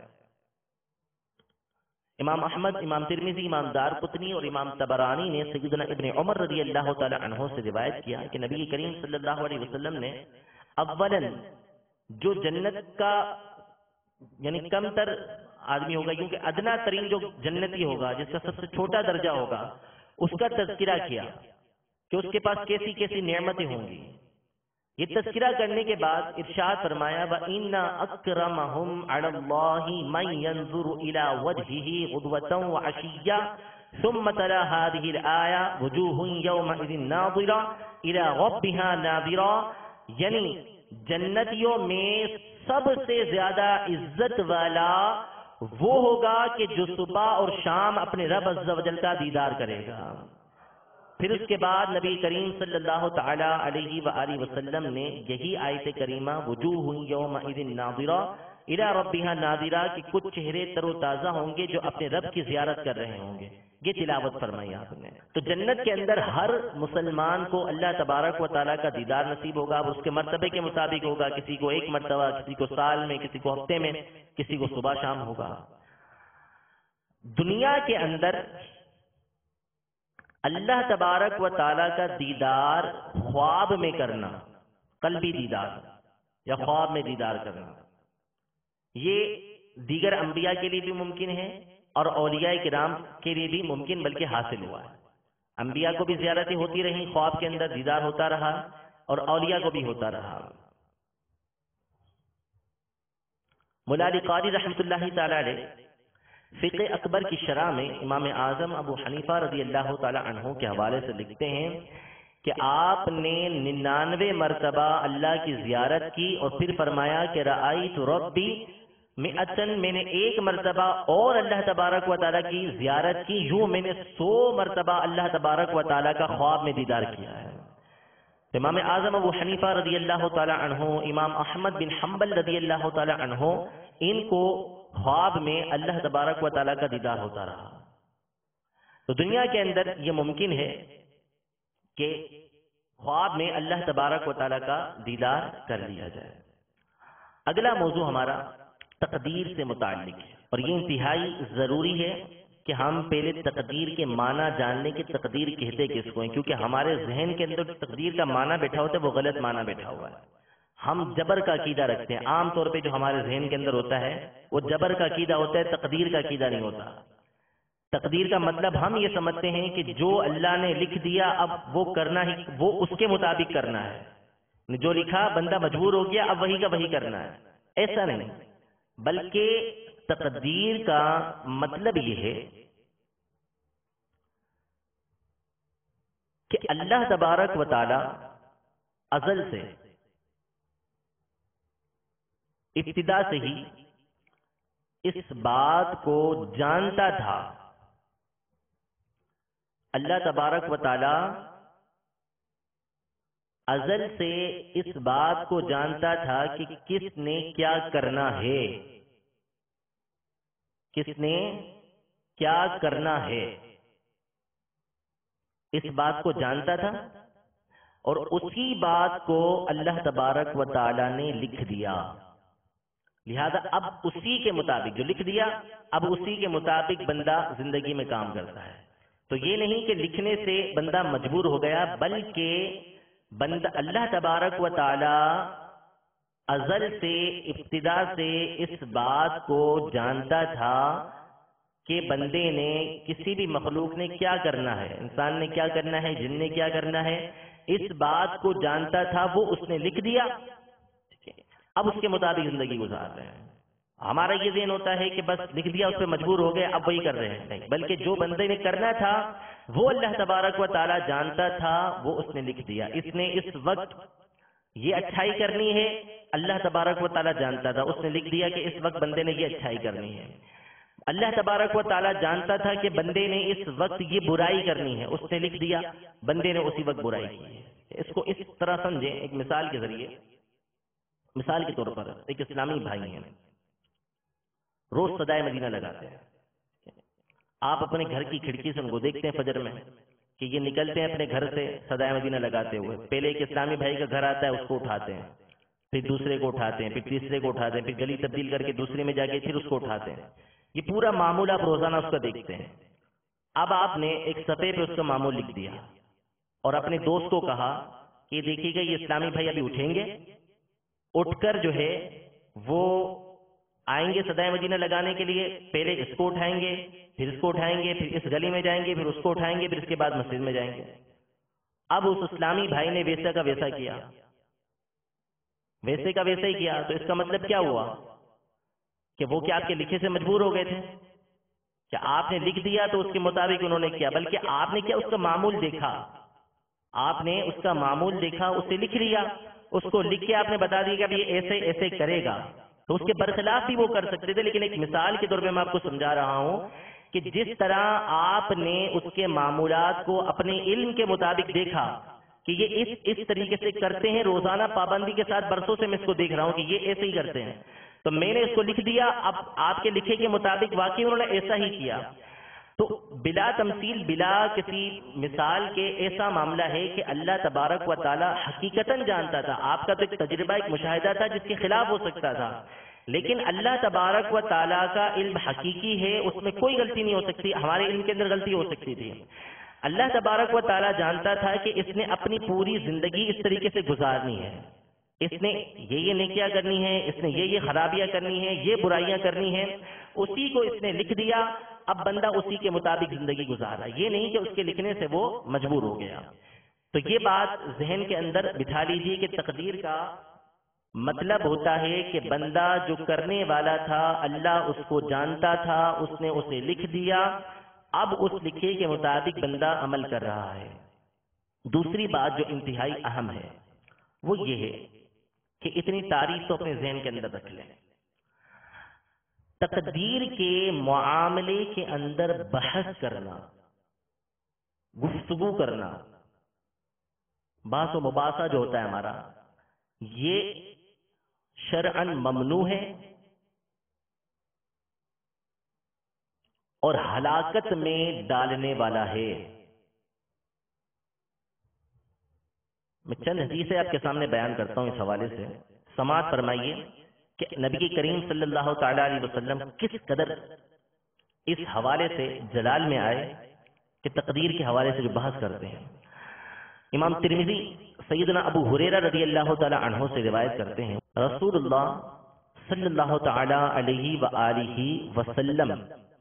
امام احمد، امام ترمذی، امام دارقطنی اور امام طبرانی نے سیدنا ابن عمر رضی اللہ تعالی عنہ سے روایت کیا کہ نبی کریم صلی اللہ علیہ وسلم نے اولاً جو جنت کا یعنی کم تر آدمی ہوگا، کیونکہ ادنا ترین جو جنتی ہوگا، جس کا سب سے چھوٹا درجہ ہوگا، اس کا تذکرہ کیا کہ اس کے پاس کیسی کیسی نعمتیں ہوں گی۔ یہ تذکرہ کرنے کے بعد ارشاد فرمایا، وَإِنَّ أَكْرَمَهُمْ عَلَى اللَّهِ مَن يَنظُرُ إِلَى وَجْهِهِ غُدْوَةً وَعَشِيًّا ثُمَّ تَلَا هَذِهِ الْآيَةُ وُجُوهٌ يَوْمَئِذٍ نَاظِرَةٌ إِلَى رَبِّهَا نَاظِرَةٌ، یعنی جنتیوں میں سب سے زیادہ عزت والا وہ ہوگا کہ جو صبح اور شام اپنے رب عز و جل کا دیدار کرے گا۔ پھر اس کے بعد نبی کریم صلی اللہ تعالی علیہ وآلہ وسلم نے یہی آیت کریمہ وجوہ یومئذ ناظرہ الی ربها ناظرہ کہ کچھ چہرے تر و تازہ ہوں گے جو اپنے رب کی زیارت کر رہے ہوں گے، یہ تلاوت فرمائی آپ نے۔ تو جنت کے اندر ہر مسلمان کو اللہ تبارک و تعالیٰ کا دیدار نصیب ہوگا، وہ اس کے مرتبے کے مطابق ہوگا، کسی کو ایک مرتبہ، کسی کو سال میں، کسی کو ہفتے میں، کسی کو صبح شام ہوگا۔ دنیا کے اندر اللہ تبارک و تعالیٰ کا دیدار خواب میں کرنا، قلبی دیدار یا خواب میں دیدار کرنا، یہ دیگر انبیاء کے لیے بھی ممکن ہے اور اولیاء کرام کے لیے بھی ممکن بلکہ حاصل ہوا ہے۔ انبیاء کو بھی زیارتیں ہوتی رہیں، خواب کے اندر دیدار ہوتا رہا، اور اولیاء کو بھی ہوتا رہا۔ مولا علی قاری رحمۃ اللہ تعالی علیہ فقہ اکبر کی شرح میں امام اعظم ابو حنیفہ رضی اللہ تعالی عنہ کے حوالے سے لکھتے ہیں کہ آپ نے 99 مرتبہ اللہ کی زیارت کی، اور پھر فرمایا کہ رأیت ربی میں نے 1 مرتبہ اور اللہ تبارک و تعالیٰ کی زیارت کی، یوں میں نے 100 مرتبہ اللہ تبارک و تعالیٰ کا خواب میں دیدار کیا ہے۔ امام اعظم ابو حنیفہ رضی اللہ تعالی عنہ، امام احمد بن حنبل رضی اللہ تعالی عنہ، ان کو خواب میں اللہ تبارک و تعالیٰ کا دیدار ہوتا رہا۔ تو دنیا کے اندر یہ ممکن ہے کہ خواب میں اللہ تبارک و تعالیٰ کا دیدار کر لیا جائے۔ اگلا موضوع ہمارا تقدیر سے متعلق ہے، اور یہ انتہائی ضروری ہے کہ ہم پہلے تقدیر کے معنی جان لیں کہ تقدیر کہتے کس کو ہیں، کیونکہ ہمارے ذہن کے اندر تقدیر کا معنی بیٹھا ہوتا ہے وہ غلط معنی بیٹھا ہوا ہے۔ ہم جبر کا عقیدہ رکھتے ہیں، عام طور پہ جو ہمارے ذہن کے اندر ہوتا ہے وہ جبر کا عقیدہ ہوتا ہے، تقدیر کا عقیدہ نہیں ہوتا۔ تقدیر کا مطلب ہم یہ سمجھتے ہیں کہ جو اللہ نے لکھ دیا اب وہ کرنا ہی، وہ اس کے مطابق کرنا ہے، جو لکھا بندہ مجبور ہو گیا اب وہی کا وہی کرنا ہے، ایسا نہیں، بلکہ تقدیر کا مطلب یہ ہے کہ اللہ تبارک و تعالی ازل سے، ابتدا سے ہی اس بات کو جانتا تھا، اللہ تبارک و تعالی ازل سے اس بات کو جانتا تھا کہ کس نے کیا کرنا ہے، کس نے کیا کرنا ہے۔ اس بات کو جانتا تھا اور اسی بات کو اللہ تبارک و تعالی نے لکھ دیا، لہذا اب اسی کے مطابق جو لکھ دیا اب اسی کے مطابق بندہ زندگی میں کام کرتا ہے۔ تو یہ نہیں کہ لکھنے سے بندہ مجبور ہو گیا، بلکہ بندہ اللہ تبارک و تعالی ازل سے ابتدا سے اس بات کو جانتا تھا کہ بندے نے کسی بھی مخلوق نے کیا کرنا ہے، انسان نے کیا کرنا ہے، جن نے کیا کرنا ہے، اس بات کو جانتا تھا، وہ اس نے لکھ دیا، اب اس کے مطابق زندگی گزار رہے ہیں۔ ہمارا یہ ذہن ہوتا ہے کہ بس لکھ دیا، اس پہ مجبور ہو گئے، اب وہی کر رہے ہیں، نہیں، بلکہ جو بندے نے کرنا تھا وہ اللہ تبارک و تعالی جانتا تھا، وہ اس نے لکھ دیا۔ اس نے اس وقت یہ اچھائی کرنی ہے، اللہ تبارک و تعالی جانتا تھا، اس نے لکھ دیا کہ اس وقت بندے نے یہ اچھائی کرنی ہے۔ اللہ تبارک و تعالی جانتا تھا کہ بندے نے اس وقت یہ برائی کرنی ہے، اس نے لکھ دیا، بندے نے اسی وقت برائی کی ہے۔ اس کو اس طرح سمجھیں، ایک مثال کے ذریعے، مثال کے طور پر ایک اسلامی بھائی ہیں، روز صدائے مدینہ لگاتے ہیں، آپ اپنے گھر کی کھڑکی سے ان کو دیکھتے ہیں فجر میں کہ یہ نکلتے ہیں اپنے گھر سے صدائے مدینہ لگاتے ہوئے، پہلے ایک اسلامی بھائی کا گھر آتا ہے، اس کو اٹھاتے ہیں، پھر دوسرے کو اٹھاتے ہیں، پھر تیسرے کو اٹھاتے ہیں، پھر گلی تبدیل کر کے دوسرے میں جا کے پھر اس کو اٹھاتے ہیں، یہ پورا معمول آپ روزانہ اس کا دیکھتے ہیں۔ اب آپ نے ایک صفحے پہ اس کا معمول لکھ دیا اور اپنے دوست کو کہا کہ دیکھیے گا یہ اسلامی بھائی ابھی اٹھیں گے، اٹھ کر جو ہے وہ آئیں گے صدائے مدینہ لگانے کے لیے، پہلے اس کو اٹھائیں گے، پھر اس کو اٹھائیں گے، پھر اس گلی میں جائیں گے، پھر اس کو اٹھائیں گے، پھر اس کے بعد مسجد میں جائیں گے۔ اب اس اسلامی بھائی نے ویسا کا ویسا کیا، ویسے کا ویسا ہی کیا، تو اس کا مطلب کیا ہوا کہ وہ کیا آپ کے لکھے سے مجبور ہو گئے تھے؟ کہ آپ نے لکھ دیا تو اس کے مطابق انہوں نے کیا، بلکہ آپ نے کیا اس کا معمول دیکھا، آپ نے اس کا معمول دیکھا، اسے لکھ لیا، اس کو لکھ کے آپ نے بتا دیا کہ یہ ایسے ایسے کرے گا، تو اس کے برخلاف بھی وہ کر سکتے تھے، لیکن ایک مثال کے طور پہ میں آپ کو سمجھا رہا ہوں کہ جس طرح آپ نے اس کے معمولات کو اپنے علم کے مطابق دیکھا کہ یہ اس طریقے سے کرتے ہیں، روزانہ پابندی کے ساتھ برسوں سے میں اس کو دیکھ رہا ہوں کہ یہ ایسے ہی کرتے ہیں، تو میں نے اس کو لکھ دیا، اب آپ کے لکھے کے مطابق واقعی انہوں نے ایسا ہی کیا۔ تو بلا تمثیل، بلا کسی مثال کے ایسا معاملہ ہے کہ اللہ تبارک و تعالی حقیقتاً جانتا تھا، آپ کا تو ایک تجربہ، ایک مشاہدہ تھا جس کے خلاف ہو سکتا تھا، لیکن اللہ تبارک و تعالی کا علم حقیقی ہے، اس میں کوئی غلطی نہیں ہو سکتی، ہمارے علم کے اندر غلطی ہو سکتی تھی۔ اللہ تبارک و تعالی جانتا تھا کہ اس نے اپنی پوری زندگی اس طریقے سے گزارنی ہے، اس نے یہ نیکیاں کرنی ہے، اس نے یہ خرابیاں کرنی ہے، یہ برائیاں کرنی ہیں، اسی کو اس نے لکھ دیا، اب بندہ اسی کے مطابق زندگی گزار رہا ہے، یہ نہیں کہ اس کے لکھنے سے وہ مجبور ہو گیا۔ تو یہ بات ذہن کے اندر بٹھا لیجیے کہ تقدیر کا مطلب ہوتا ہے کہ بندہ جو کرنے والا تھا اللہ اس کو جانتا تھا، اس نے اسے لکھ دیا، اب اس لکھے کے مطابق بندہ عمل کر رہا ہے۔ دوسری بات جو انتہائی اہم ہے وہ یہ ہے کہ اتنی تعریف تو اپنے ذہن کے اندر رکھ لیں، تقدیر کے معاملے کے اندر بحث کرنا، گفتگو کرنا، بحث و مباحثہ جو ہوتا ہے ہمارا، یہ شرعاً ممنوع ہے اور ہلاکت میں ڈالنے والا ہے۔ میں چند حدیثیں آپ کے سامنے بیان کرتا ہوں اس حوالے سے، سماعت فرمائیے کہ نبی کریم صلی اللہ تعالی علیہ وسلم کس قدر اس حوالے سے جلال میں آئے کہ تقدیر کے حوالے سے جو بحث کرتے ہیں۔ امام ترمذی سیدنا ابو ہریرہ رضی اللہ تعالی عنہ سے روایت کرتے ہیں، رسول اللہ صلی اللہ تعالی علیہ وآلہ وسلم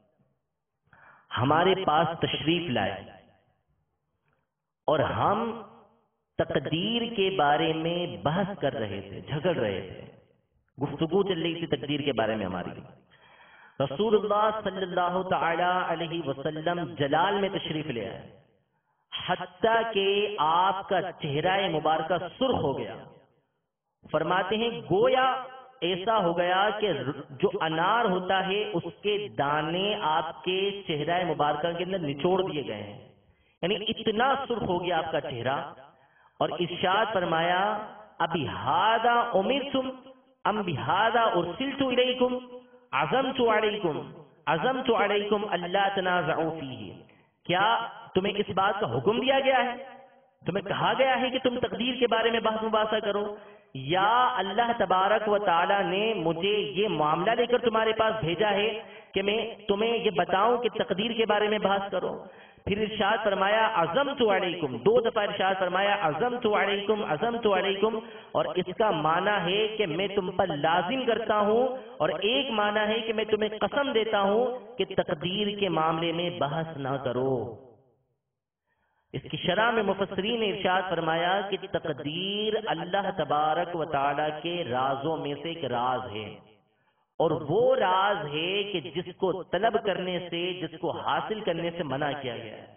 ہمارے پاس تشریف لائے اور ہم تقدیر کے بارے میں بحث کر رہے تھے، جھگڑ رہے تھے، گفتگو چل رہی تھی تقدیر کے بارے میں ہماری۔ رسول اللہ صلی اللہ تعالی علیہ وسلم جلال میں تشریف لے آئے، حتیٰ کہ آپ کا چہرہ مبارکہ سرخ ہو گیا، فرماتے ہیں گویا ایسا ہو گیا کہ جو انار ہوتا ہے اس کے دانے آپ کے چہرہ مبارکہ کے اندر نچوڑ دیے گئے ہیں، یعنی اتنا سرخ ہو گیا آپ کا چہرہ، اور ارشاد فرمایا ابی ھذا امرتم ام بھذا ارسلت الیکم عزمت علیکم الا تنازعوا فیہ، کیا تمہیں اس بات کا حکم دیا گیا ہے، تمہیں کہا گیا ہے کہ تم تقدیر کے بارے میں بحث مباحثہ کرو، یا اللہ تبارک و تعالی نے مجھے یہ معاملہ لے کر تمہارے پاس بھیجا ہے کہ میں تمہیں یہ بتاؤں کہ تقدیر کے بارے میں بحث کرو؟ پھر ارشاد فرمایا عزمت علیکم، 2 دفعہ ارشاد فرمایا عزمت علیکم عزمت علیکم، اور اس کا معنی ہے کہ میں تم پر لازم کرتا ہوں، اور ایک معنی ہے کہ میں تمہیں قسم دیتا ہوں کہ تقدیر کے معاملے میں بحث نہ کرو۔ اس کی شرح میں مفسرین نے ارشاد فرمایا کہ تقدیر اللہ تبارک و تعالی کے رازوں میں سے ایک راز ہے، اور وہ راز ہے کہ جس کو طلب کرنے سے، جس کو حاصل کرنے سے منع کیا گیا ہے۔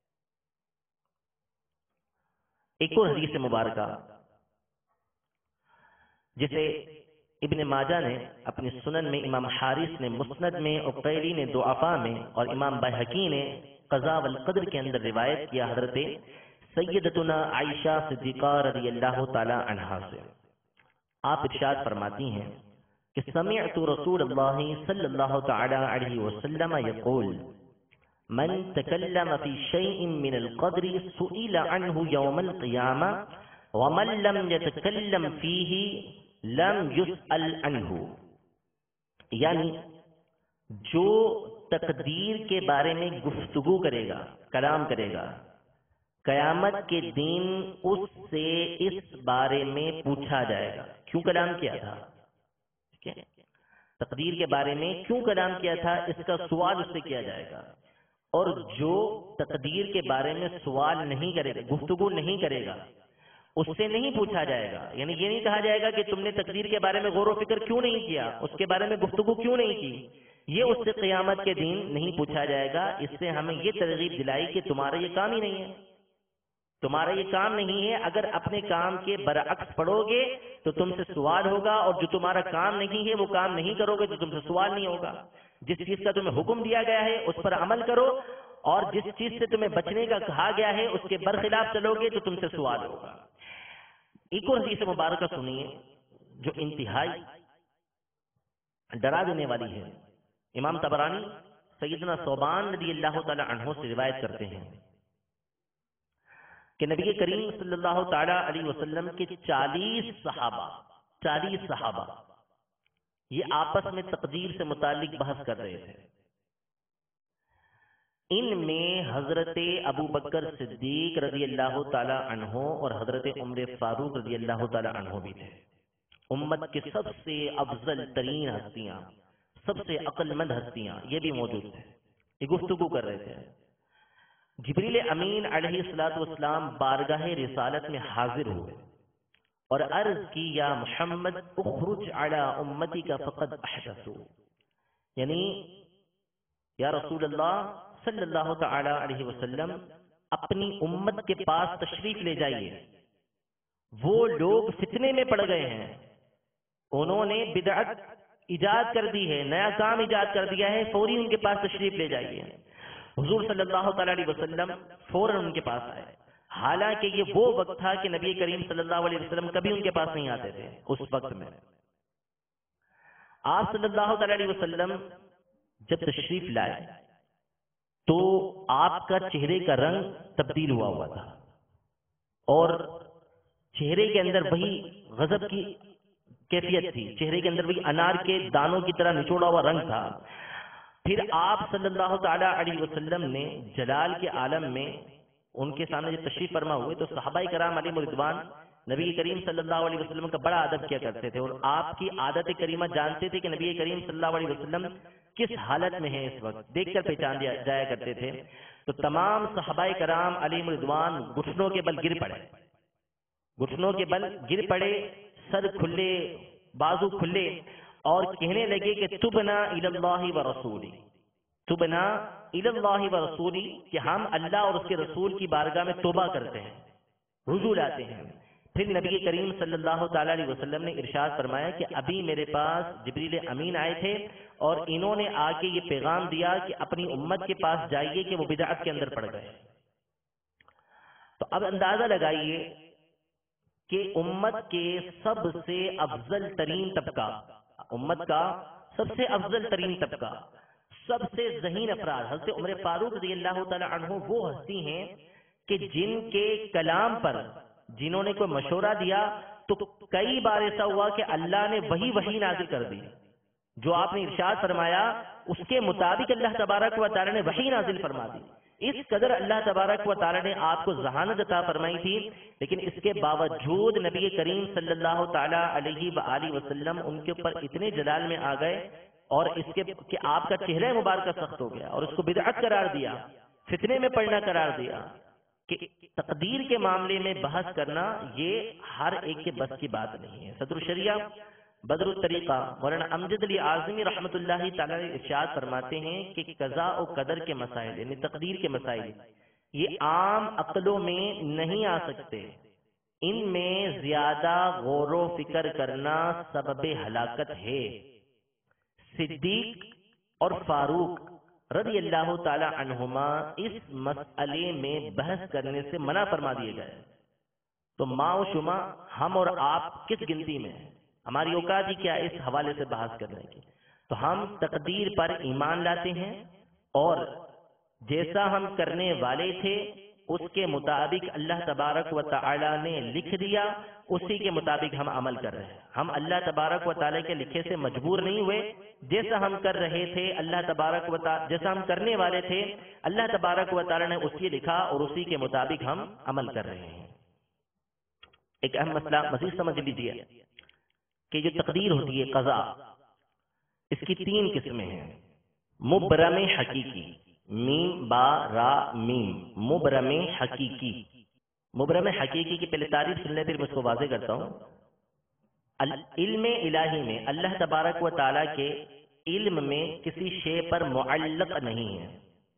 ایک اور حدیث مبارکہ جسے ابن ماجہ نے اپنی سنن میں، امام حارث نے مسند میں، عقیلی نے ضعفاء میں، اور امام بیہقی نے قضاء والقدر کے اندر روایت کیا حضرت سیدتنا عائشہ صدیقہ رضی اللہ تعالی عنہا سے۔ آپ ارشاد فرماتی ہیں کہ سمعت رسول اللہ صلی اللہ تعالی علیہ وسلم یقول من تکلم فی شیء من القدر سئل عنہ یوم القیامہ ومن لم یتکلم فیہ لم یسأل عنہ، یعنی جو تقدیر کے بارے میں گفتگو کرے گا، کلام کرے گا، قیامت کے دن اس سے اس بارے میں پوچھا جائے گا کیوں کلام کیا تھا، تقدیر کے بارے میں کیوں کلام کیا تھا، اس کا سوال اس سے کیا جائے گا۔ اور جو تقدیر کے بارے میں سوال نہیں کرے گا، گفتگو نہیں کرے گا، اس سے نہیں پوچھا جائے گا، یعنی یہ نہیں کہا جائے گا کہ تم نے تقدیر کے بارے میں غور و فکر کیوں نہیں کیا، اس کے بارے میں گفتگو کیوں نہیں کی، یہ اس سے قیامت کے دن نہیں پوچھا جائے گا۔ اس سے ہمیں یہ ترغیب دلائی کہ تمہارا یہ کام ہی نہیں ہے، تمہارا یہ کام نہیں ہے۔ اگر اپنے کام کے برعکس پڑھو گے تو تم سے سوال ہوگا، اور جو تمہارا کام نہیں ہے وہ کام نہیں کرو گے تو تم سے سوال نہیں ہوگا۔ جس چیز کا تمہیں حکم دیا گیا ہے اس پر عمل کرو، اور جس چیز سے تمہیں بچنے کا کہا گیا ہے اس کے برخلاف چلو گے تو تم سے سوال ہوگا۔ ایک اور حدیث مبارکہ سنیے جو انتہائی ڈرا دینے والی ہے۔ امام طبرانی سیدنا ثوبان رضی اللہ تعالی عنہ سے روایت کرتے ہیں کہ نبی کریم صلی اللہ تعالی علیہ وسلم کے 40 صحابہ یہ آپس میں تقدیر سے متعلق بحث کر رہے تھے۔ ان میں حضرت ابو بکر صدیق رضی اللہ تعالی عنہ اور حضرت عمر فاروق رضی اللہ تعالی عنہ بھی تھے۔ امت کے سب سے افضل ترین ہستیاں، سب سے عقل مند ہستیاں یہ بھی موجود تھے، یہ گفتگو کر رہے تھے۔ جبریل امین علیہ الصلوۃ والسلام بارگاہ رسالت میں حاضر ہوئے اور عرض کی یا محمد اخرج علی امتی کا فقد احدثوا، یعنی یا رسول اللہ صلی اللہ تعالی علیہ وسلم اپنی امت کے پاس تشریف لے جائیے، وہ لوگ فتنے میں پڑ گئے ہیں، انہوں نے بدعت ایجاد کر دی ہے، نیا کام ایجاد کر دیا ہے، فوری ان کے پاس تشریف لے جائیے۔ حضور صلی اللہ تعالی علیہ وسلم فوراً ان کے پاس آئے، حالانکہ یہ وہ وقت تھا کہ نبی کریم صلی اللہ علیہ وسلم کبھی ان کے پاس نہیں آتے تھے۔ اس وقت میں آپ صلی اللہ تعالی علیہ وسلم جب تشریف لائے تو آپ کا چہرے کا رنگ تبدیل ہوا تھا، اور چہرے کے اندر وہی غضب کی کیفیت تھی، چہرے کے اندر وہی انار کے دانوں کی طرح نچوڑا ہوا رنگ تھا۔ پھر آپ صلی اللہ تعالی علیہ وسلم نے جلال کے عالم میں ان کے سامنے جب تشریف فرما ہوئے تو صحابہ کرام علیہم رضوان نبی کریم صلی اللہ علیہ وسلم کا بڑا ادب کیا کرتے تھے، اور آپ کی عادت کریمہ جانتے تھے کہ نبی کریم صلی اللہ علیہ وسلم کس حالت میں ہیں اس وقت، دیکھ کر پہچان جایا کرتے تھے۔ تو تمام صحابہ کرام علیہم رضوان گھٹنوں کے بل گر پڑے، گھٹنوں کے بل گر پڑے، سر کھلے، بازو کھلے، اور کہنے لگے کہ تبنا الی اللہ و رسولی، تبنا الی اللہ و رسولی، کہ ہم اللہ اور اس کے رسول کی بارگاہ میں توبہ کرتے ہیں، رجوع لاتے ہیں۔ پھر نبی کریم صلی اللہ تعالی علیہ وسلم نے ارشاد فرمایا کہ ابھی میرے پاس جبریل امین آئے تھے اور انہوں نے آ کے یہ پیغام دیا کہ اپنی امت کے پاس جائیے کہ وہ بدعت کے اندر پڑ گئے۔ تو اب اندازہ لگائیے کہ امت کے سب سے افضل ترین طبقہ، امت کا سب سے افضل ترین طبقہ سب سے ذہین افراد حضرت عمر فاروق رضی اللہ تعالی عنہ وہ ہستی ہیں کہ جن کے کلام پر جنہوں نے کوئی مشورہ دیا تو کئی بار ایسا ہوا کہ اللہ نے وہی نازل کر دی جو آپ نے ارشاد فرمایا، اس کے مطابق اللہ تبارک و تعالی نے وحی نازل فرما دی۔ اس قدر اللہ تبارک و تعالی نے آپ کو ذہانت عطا فرمائی تھی، لیکن اس کے باوجود نبی کریم صلی اللہ تعالی علیہ وآلہ وسلم ان کے اوپر اتنے جلال میں آ گئے اور اس کے کہ آپ کا چہرہ مبارکہ سخت ہو گیا اور اس کو بدعت قرار دیا، فتنے میں پڑنا قرار دیا کہ تقدیر کے معاملے میں بحث کرنا یہ ہر ایک کے بس کی بات نہیں ہے۔ صدر الشریعہ بدر الطریقہ مولانا امجد علی اعظمی رحمۃ اللہ تعالی ارشاد فرماتے ہیں کہ قضاء و قدر کے مسائل یعنی تقدیر کے مسائل یہ عام عقلوں میں نہیں آ سکتے، ان میں زیادہ غور و فکر کرنا سبب ہلاکت ہے۔ صدیق اور فاروق رضی اللہ تعالی عنہما اس مسئلے میں بحث کرنے سے منع فرما دیے گئے، تو ما و شما ہم اور آپ کس گنتی میں ہیں؟ ہماری اوقات ہی کیا اس حوالے سے بحث کرنے کی؟ تو ہم تقدیر پر ایمان لاتے ہیں اور جیسا ہم کرنے والے تھے اس کے مطابق اللہ تبارک و تعالی نے لکھ دیا، اسی کے مطابق ہم عمل کر رہے ہیں۔ ہم اللہ تبارک و تعالی کے لکھے سے مجبور نہیں ہوئے، جیسا ہم کر رہے تھے اللہ تبارک و تعالی جیسا ہم کرنے والے تھے اللہ تبارک و تعالی نے اسی لکھا اور اسی کے مطابق ہم عمل کر رہے ہیں۔ ایک اہم مسئلہ مزید سمجھ لیجیے کہ جو تقدیر ہوتی ہے قضاء، اس کی 3 قسمیں ہیں۔ مبرم حقیقی، میم با را میم، مبرم حقیقی۔ مبرم حقیقی کی پہلے تعریف سن لیں پھر میں اس کو واضح کرتا ہوں۔ علم الہی میں اللہ تبارک و تعالی کے علم میں کسی شے پر معلق نہیں ہے۔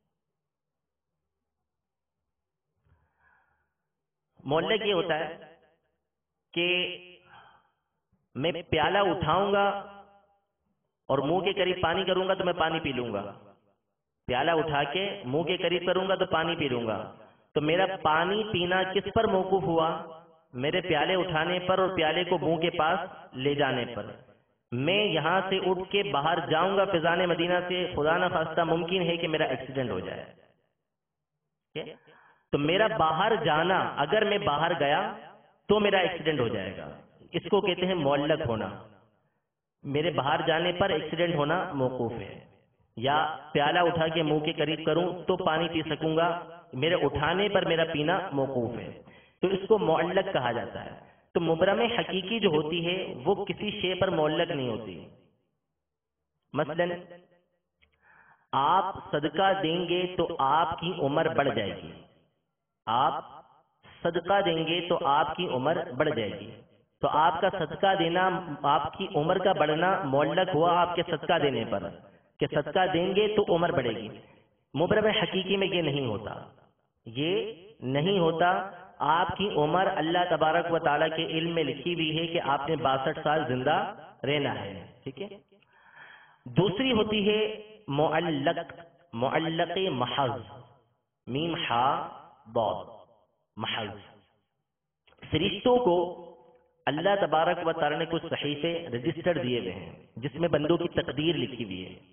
معلق یہ ہوتا ہے کہ میں پیالہ اٹھاؤں گا اور منہ کے قریب پانی کروں گا تو میں پانی پی لوں گا، پیالہ اٹھا کے منہ کے قریب کروں گا تو پانی پی لوں گا، تو میرا پانی پینا کس پر موقوف ہوا؟ میرے پیالے اٹھانے پر اور پیالے کو منہ کے پاس لے جانے پر۔ میں یہاں سے اٹھ کے باہر جاؤں گا فضان مدینہ سے، خدا نہ خواستہ ممکن ہے کہ میرا ایکسیڈنٹ ہو جائے، تو میرا باہر جانا، اگر میں باہر گیا تو میرا ایکسیڈنٹ ہو جائے گا، اس کو کہتے ہیں معلق ہونا۔ میرے باہر جانے پر ایکسیڈنٹ ہونا موقوف ہے، یا پیالہ اٹھا کے منہ کے قریب کروں تو پانی پی سکوں گا، میرے اٹھانے پر میرا پینا موقوف ہے، تو اس کو معلق کہا جاتا ہے۔ تو مبرم حقیقی جو ہوتی ہے وہ کسی شے پر معلق نہیں ہوتی۔ مثلا آپ صدقہ دیں گے تو آپ کی عمر بڑھ جائے گی، آپ صدقہ دیں گے تو آپ کی عمر بڑھ جائے گی، تو آپ کا صدقہ دینا، آپ کی عمر کا بڑھنا معلق ہوا آپ کے صدقہ دینے پر کہ صدقہ دیں گے تو عمر بڑھے گی۔ مبرم حقیقی میں یہ نہیں ہوتا، یہ نہیں ہوتا۔ آپ کی عمر اللہ تبارک و تعالیٰ کے علم میں لکھی ہوئی ہے کہ آپ نے 62 سال زندہ رہنا ہے، ٹھیک ہے۔ دوسری ہوتی ہے معلق، معلق محض، میم حا ضاد، محض۔ فرشتوں کو اللہ تبارک و تعالیٰ نے کچھ صحیفے رجسٹر دیے ہوئے ہیں جس میں بندوں کی تقدیر لکھی ہوئی ہے،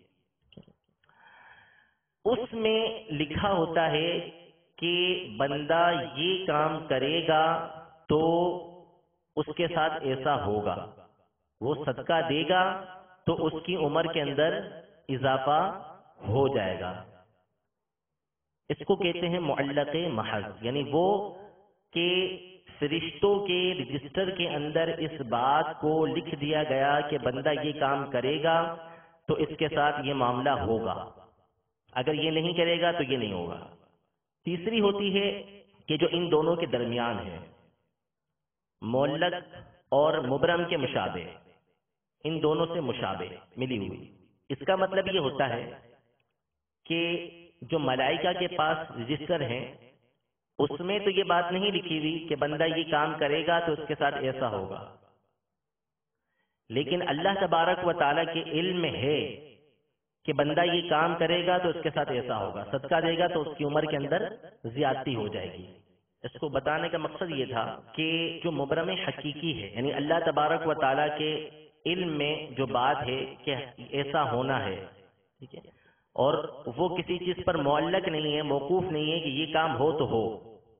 اس میں لکھا ہوتا ہے کہ بندہ یہ کام کرے گا تو اس کے ساتھ ایسا ہوگا، وہ صدقہ دے گا تو اس کی عمر کے اندر اضافہ ہو جائے گا۔ اس کو کہتے ہیں معلق محض، یعنی وہ کہ فرشتوں کے رجسٹر کے اندر اس بات کو لکھ دیا گیا کہ بندہ یہ کام کرے گا تو اس کے ساتھ یہ معاملہ ہوگا، اگر یہ نہیں کرے گا تو یہ نہیں ہوگا۔ تیسری ہوتی ہے کہ جو ان دونوں کے درمیان ہے، معلق اور مبرم کے مشابہ، ان دونوں سے مشابہ ملی ہوئی۔ اس کا مطلب یہ ہوتا ہے کہ جو ملائکہ کے پاس رجسٹر ہیں اس میں تو یہ بات نہیں لکھی ہوئی کہ بندہ یہ کام کرے گا تو اس کے ساتھ ایسا ہوگا، لیکن اللہ تبارک و تعالیٰ کے علم میں ہے کہ بندہ یہ کام کرے گا تو اس کے ساتھ ایسا ہوگا، صدقہ دے گا تو اس کی عمر کے اندر زیادتی ہو جائے گی۔ اس کو بتانے کا مقصد یہ تھا کہ جو مبرم حقیقی ہے، یعنی اللہ تبارک و تعالیٰ کے علم میں جو بات ہے کہ ایسا ہونا ہے، ٹھیک ہے، اور وہ کسی چیز پر معلق نہیں ہے، موقوف نہیں ہے کہ یہ کام ہو تو ہو،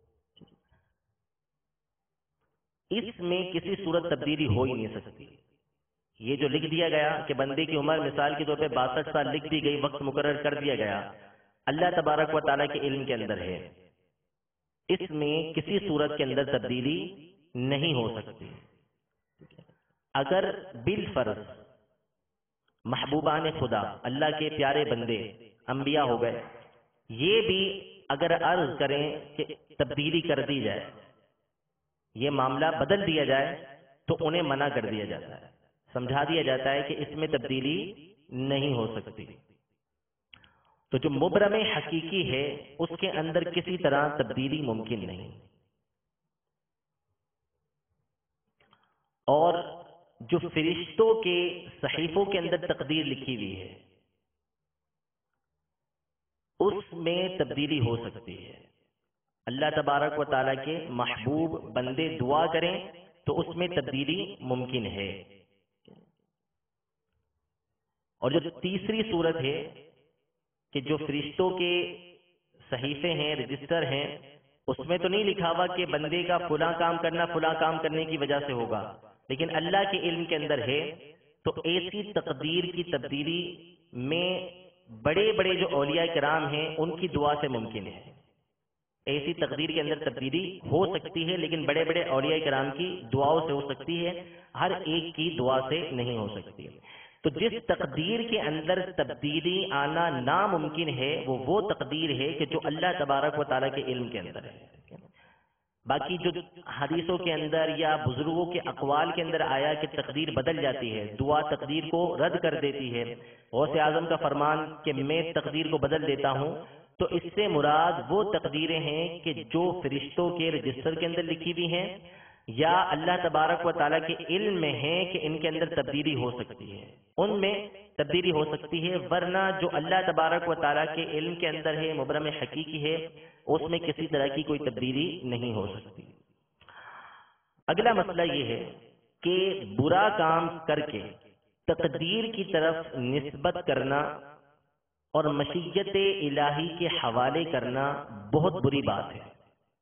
اس میں کسی صورت تبدیلی ہو ہی نہیں سکتی۔ یہ جو لکھ دیا گیا کہ بندے کی عمر مثال کے طور پہ 62 سال لکھ دی گئی، وقت مقرر کر دیا گیا، اللہ تبارک و تعالیٰ کے علم کے اندر ہے، اس میں کسی صورت کے اندر تبدیلی نہیں ہو سکتی۔ اگر بالفرض محبوبان خدا، اللہ کے پیارے بندے، انبیاء ہو گئے، یہ بھی اگر عرض کریں کہ تبدیلی کر دی جائے، یہ معاملہ بدل دیا جائے، تو انہیں منع کر دیا جاتا ہے، سمجھا دیا جاتا ہے کہ اس میں تبدیلی نہیں ہو سکتی۔ تو جو مبرم حقیقی ہے اس کے اندر کسی طرح تبدیلی ممکن نہیں، اور جو فرشتوں کے صحیفوں کے اندر تقدیر لکھی ہوئی ہے اس میں تبدیلی ہو سکتی ہے۔ اللہ تبارک و تعالیٰ کے محبوب بندے دعا کریں تو اس میں تبدیلی ممکن ہے۔ اور جو تیسری صورت ہے کہ جو فرشتوں کے صحیفے ہیں، رجسٹر ہیں، اس میں تو نہیں لکھا ہوا کہ بندے کا فلاں کام کرنا فلاں کام کرنے کی وجہ سے ہوگا، لیکن اللہ کے علم کے اندر ہے، تو ایسی تقدیر کی تبدیلی میں بڑے بڑے جو اولیاء کرام ہیں ان کی دعا سے ممکن ہے۔ ایسی تقدیر کے اندر تبدیلی ہو سکتی ہے، لیکن بڑے بڑے اولیاء کرام کی دعاؤں سے ہو سکتی ہے، ہر ایک کی دعا سے نہیں ہو سکتی۔ تو جس تقدیر کے اندر تبدیلی آنا ناممکن ہے وہ تقدیر ہے کہ جو اللہ تبارک و تعالیٰ کے علم کے اندر ہے۔ باقی جو حدیثوں کے اندر یا بزرگوں کے اقوال کے اندر آیا کہ تقدیر بدل جاتی ہے، دعا تقدیر کو رد کر دیتی ہے، غوث اعظم کا فرمان کہ میں تقدیر کو بدل دیتا ہوں، تو اس سے مراد وہ تقدیریں ہیں کہ جو فرشتوں کے رجسٹر کے اندر لکھی ہوئی ہیں یا اللہ تبارک و تعالیٰ کے علم میں ہیں کہ ان کے اندر تبدیلی ہو سکتی ہے، ان میں تبدیلی ہو سکتی ہے، ورنہ جو اللہ تبارک و تعالیٰ کے علم کے اندر ہے، مبرم حقیقی ہے، اس میں کسی طرح کی کوئی تبدیلی نہیں ہو سکتی۔ اگلا مسئلہ یہ ہے کہ برا کام کر کے تقدیر کی طرف نسبت کرنا اور مشیت الہی کے حوالے کرنا بہت بری بات ہے۔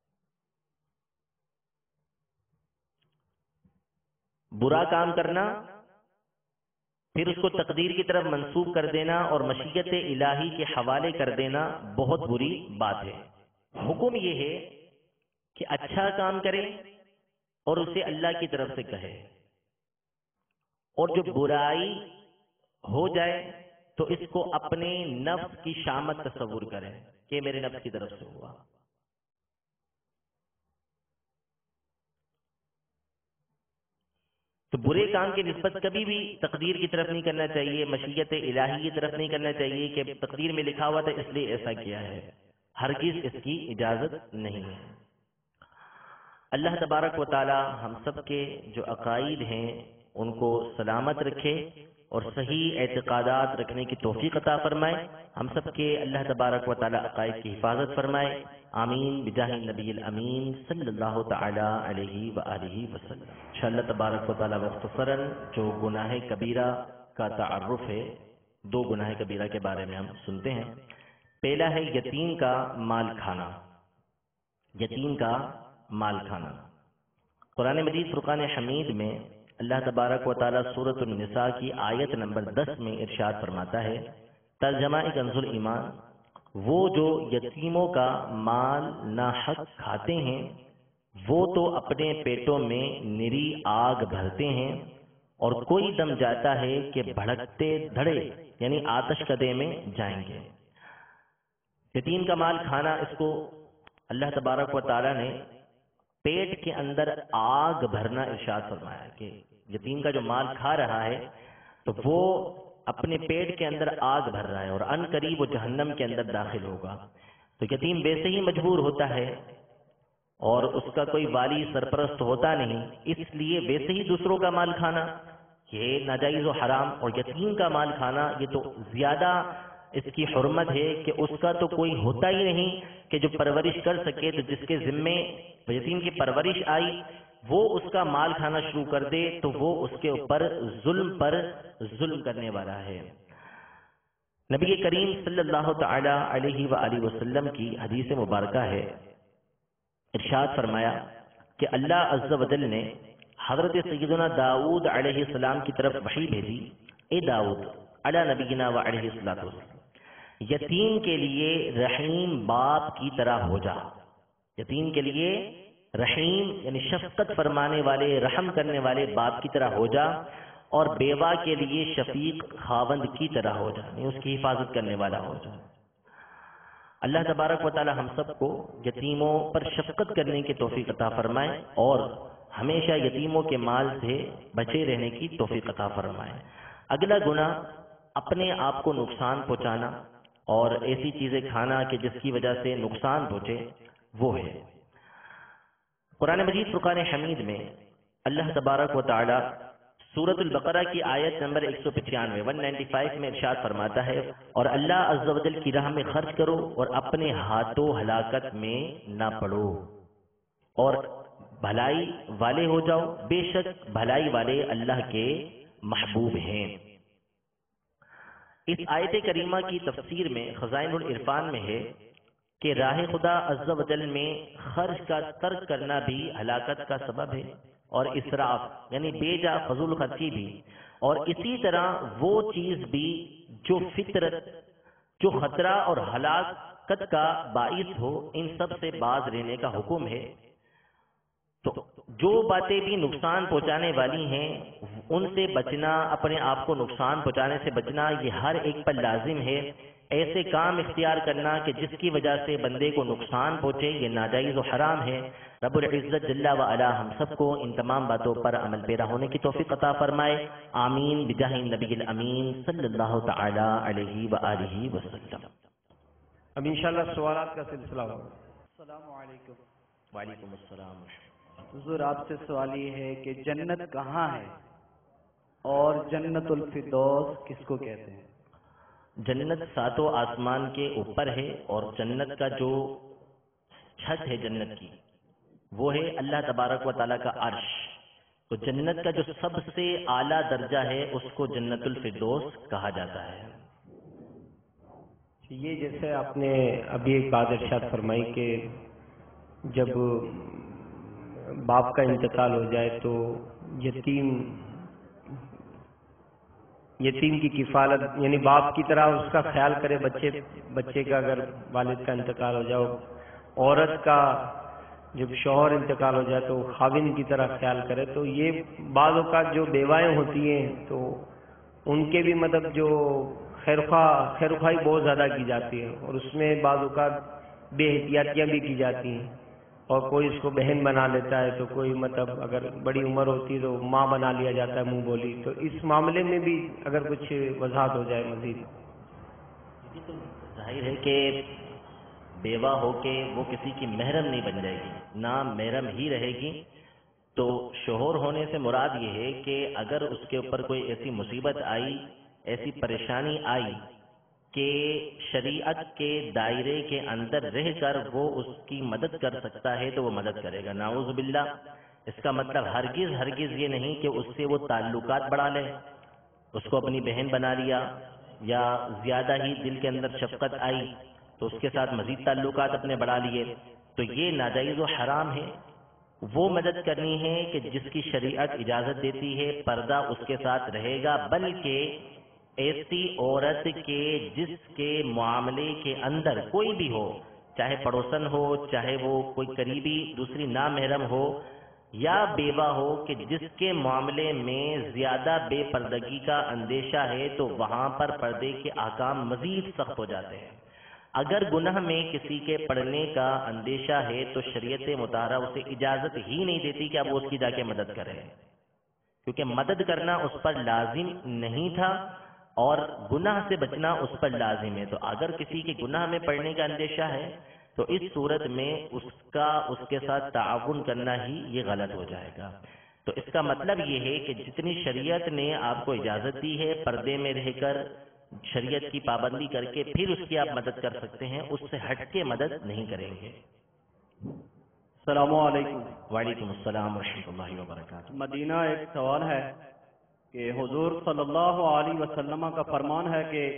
برا کام کرنا، پھر اس کو تقدیر کی طرف منسوب کر دینا اور مشیت الہی کے حوالے کر دینا بہت بری بات ہے۔ حکم یہ ہے کہ اچھا کام کرے اور اسے اللہ کی طرف سے کہے، اور جو برائی ہو جائے تو اس کو اپنے نفس کی شامت تصور کرے کہ میرے نفس کی طرف سے ہوا۔ تو برے کام کی نسبت کبھی بھی تقدیر کی طرف نہیں کرنا چاہیے، مشیت الہی کی طرف نہیں کرنا چاہیے کہ تقدیر میں لکھا ہوا تھا اس لیے ایسا کیا ہے، ہرگز اس کی اجازت نہیں ہے۔ اللہ تبارک و تعالی ہم سب کے جو عقائد ہیں ان کو سلامت رکھے اور صحیح اعتقادات رکھنے کی توفیق عطا فرمائے، ہم سب کے اللہ تبارک و تعالی عقائد کی حفاظت فرمائے، آمین بجاہ النبی الامین صلی اللہ تعالی علیہ وآلہ وسلم۔ انشاءاللہ تبارک و تعالی مختصراً جو گناہ کبیرہ کا تعارف ہے، دو گناہ کبیرہ کے بارے میں ہم سنتے ہیں۔ پہلا ہے یتیم کا مال کھانا، یتیم کا مال کھانا۔ قرآن مجید فرقان حمید میں اللہ تبارک و تعالی سورۃ النساء کی آیت نمبر 10 میں ارشاد فرماتا ہے، ترجمہ کنز ایمان، وہ جو یتیموں کا مال ناحق کھاتے ہیں وہ تو اپنے پیٹوں میں نری آگ بھرتے ہیں، اور کوئی دم جاتا ہے کہ بھڑکتے دھڑے یعنی آتش کدے میں جائیں گے۔ یتیم کا مال کھانا، اس کو اللہ تبارک و تعالی نے پیٹ کے اندر آگ بھرنا ارشاد فرمایا کہ یتیم کا جو مال کھا رہا ہے تو وہ اپنے پیٹ کے اندر آگ بھر رہا ہے اور ان قریب وہ جہنم کے اندر داخل ہوگا۔ تو یتیم ویسے ہی مجبور ہوتا ہے اور اس کا کوئی والی سرپرست ہوتا نہیں، اس لیے ویسے ہی دوسروں کا مال کھانا یہ ناجائز و حرام، اور یتیم کا مال کھانا یہ تو زیادہ اس کی حرمت ہے کہ اس کا تو کوئی ہوتا ہی نہیں کہ جو پرورش کر سکے، تو جس کے ذمے یتیم کی پرورش آئی وہ اس کا مال کھانا شروع کر دے تو وہ اس کے اوپر ظلم پر ظلم کرنے والا ہے۔ نبی کریم صلی اللہ تعالی علیہ وآلہ وسلم کی حدیث مبارکہ ہے، ارشاد فرمایا کہ اللہ عز و جل نے حضرت سیدنا داؤد علیہ السلام کی طرف وحی بھیجی، اے داؤد علی نبینا و علیہ السلام، یتیم کے لیے رحیم باپ کی طرح ہو جا، یتیم کے لیے رحیم یعنی شفقت فرمانے والے، رحم کرنے والے باپ کی طرح ہو جا، اور بیوہ کے لیے شفیق خاوند کی طرح ہو جا، یعنی اس کی حفاظت کرنے والا ہو جا۔ اللہ تبارک و تعالی ہم سب کو یتیموں پر شفقت کرنے کی توفیق عطا فرمائے اور ہمیشہ یتیموں کے مال سے بچے رہنے کی توفیق عطا فرمائے۔ اگلا گناہ اپنے آپ کو نقصان پہنچانا اور ایسی چیزیں کھانا کہ جس کی وجہ سے نقصان پہنچے، وہ ہے۔ قرآن مجید فرقان حمید میں اللہ تبارک و تعالی سورۃ البقرہ کی آیت نمبر 195 میں ارشاد فرماتا ہے، اور اللہ عز و جل کی راہ میں خرچ کرو اور اپنے ہاتھوں ہلاکت میں نہ پڑو، اور بھلائی والے ہو جاؤ، بے شک بھلائی والے اللہ کے محبوب ہیں۔ اس آیت کریمہ کی تفسیر میں خزائن العرفان میں ہے کہ راہ خدا عز و جل میں خرچ کا ترک کرنا بھی ہلاکت کا سبب ہے، اور اسراف یعنی بے جا فضول خرچی بھی، اور اسی طرح وہ چیز بھی جو فطرت، جو خطرہ اور ہلاکت کا باعث ہو، ان سب سے باز رہنے کا حکم ہے۔ تو جو باتیں بھی نقصان پہنچانے والی ہیں ان سے بچنا، اپنے آپ کو نقصان پہنچانے سے بچنا، یہ ہر ایک پر لازم ہے۔ ایسے کام اختیار کرنا کہ جس کی وجہ سے بندے کو نقصان پہنچے، یہ ناجائز و حرام ہے۔ رب العزت جل و علا ہم سب کو ان تمام باتوں پر عمل پیرا ہونے کی توفیق عطا فرمائے، آمین بجاہ النبی الامین صلی اللہ تعالی علیہ وآلہ وسلم۔ اب انشاءاللہ سوالات کا سلسلہ ہوگا۔ السلام علیکم۔ وعلیکم السلام۔ حضور آپ سے سوال یہ ہے کہ جنت کہاں ہے اور جنت الفردوس کس کو کہتے ہیں؟ جنت ساتوں آسمان کے اوپر ہے، اور جنت کا جو چھت ہے جنت کی وہ ہے اللہ تبارک و تعالیٰ کا عرش۔ تو جنت کا جو سب سے اعلیٰ درجہ ہے اس کو جنت الفردوس کہا جاتا ہے۔ یہ جیسے آپ نے ابھی ایک بات ارشاد فرمائی کہ جب باپ کا انتقال ہو جائے تو یتیم کی کفالت، یعنی باپ کی طرح اس کا خیال کرے، بچے کا اگر والد کا انتقال ہو جائے، عورت کا جب شوہر انتقال ہو جائے تو خاوند کی طرح خیال کرے۔ تو یہ بعض اوقات جو بیوائیں ہوتی ہیں تو ان کے بھی مطلب جو خیرخواہی بہت زیادہ کی جاتی ہے، اور اس میں بعض اوقات بے احتیاطیاں بھی کی جاتی ہیں، اور کوئی اس کو بہن بنا لیتا ہے، تو کوئی مطلب اگر بڑی عمر ہوتی ہے تو ماں بنا لیا جاتا ہے، منہ بولی۔ تو اس معاملے میں بھی اگر کچھ وضاحت ہو جائے مزید۔ ظاہر ہے کہ بیوہ ہو کے وہ کسی کی محرم نہیں بن جائے گی، نام محرم ہی رہے گی۔ تو شوہر ہونے سے مراد یہ ہے کہ اگر اس کے اوپر کوئی ایسی مصیبت آئی، ایسی پریشانی آئی کہ شریعت کے دائرے کے اندر رہ کر وہ اس کی مدد کر سکتا ہے تو وہ مدد کرے گا، نعوذ باللہ۔ اس کا مطلب ہرگز یہ نہیں کہ اس سے وہ تعلقات بڑھا لے، اس کو اپنی بہن بنا لیا، یا زیادہ ہی دل کے اندر شفقت آئی تو اس کے ساتھ مزید تعلقات اپنے بڑھا لیے، تو یہ ناجائز و حرام ہے۔ وہ مدد کرنی ہے کہ جس کی شریعت اجازت دیتی ہے، پردہ اس کے ساتھ رہے گا، بلکہ ایسی عورت کے جس کے معاملے کے اندر کوئی بھی ہو، چاہے پڑوسن ہو، چاہے وہ کوئی قریبی دوسری نامحرم ہو یا بیوہ ہو، کہ جس کے معاملے میں زیادہ بے پردگی کا اندیشہ ہے تو وہاں پر پردے کے احکام مزید سخت ہو جاتے ہیں۔ اگر گناہ میں کسی کے پڑنے کا اندیشہ ہے تو شریعت مطہرہ اسے اجازت ہی نہیں دیتی کہ اب وہ اس کی جا کے مدد کرے، کیونکہ مدد کرنا اس پر لازم نہیں تھا اور گناہ سے بچنا اس پر لازم ہے۔ تو اگر کسی کے گناہ میں پڑنے کا اندیشہ ہے تو اس صورت میں اس کے ساتھ تعاون کرنا ہی یہ غلط ہو جائے گا۔ تو اس کا مطلب یہ ہے کہ جتنی شریعت نے آپ کو اجازت دی ہے، پردے میں رہ کر شریعت کی پابندی کر کے پھر اس کی آپ مدد کر سکتے ہیں، اس سے ہٹ کے مدد نہیں کریں گے۔ السلام علیکم۔ وعلیکم السلام ورحمۃ اللہ وبرکاتہ۔ مدینہ ایک سوال ہے کہ حضور صلی اللہ علیہ وسلم کا فرمان ہے کہ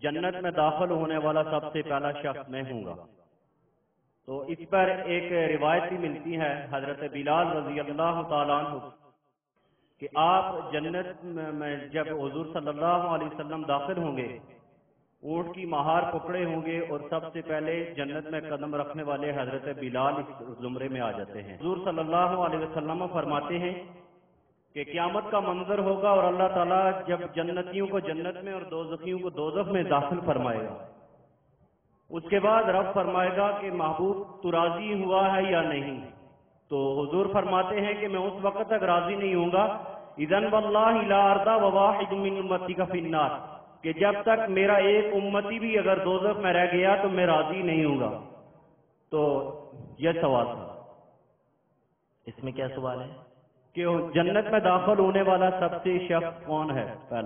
جنت میں داخل ہونے والا سب سے پہلا شخص میں ہوں گا. تو اس پر ایک روایت بھی ملتی ہے حضرت بلال رضی اللہ تعالیٰ عنہ کہ آپ جنت میں جب حضور صلی اللہ علیہ وسلم داخل ہوں گے اونٹ کی مہار پکڑے ہوں گے اور سب سے پہلے جنت میں قدم رکھنے والے حضرت بلال اس زمرے میں آ جاتے ہیں. حضور صلی اللہ علیہ وسلم فرماتے ہیں کہ قیامت کا منظر ہوگا اور اللہ تعالیٰ جب جنتیوں کو جنت میں اور دوزخیوں کو دوزخ میں داخل فرمائے گا، اس کے بعد رب فرمائے گا کہ محبوب تو راضی ہوا ہے یا نہیں؟ تو حضور فرماتے ہیں کہ میں اس وقت تک راضی نہیں ہوں گا اذن واللہ لا ارضى وواحد من امتی کا فی النار، کہ جب تک میرا ایک امتی بھی اگر دوزخ میں رہ گیا تو میں راضی نہیں ہوں گا. تو یہ سوال تھا. اس میں کیا سوال ہے کہ جنت میں داخل ہونے والا سب سے شخص کون ہے؟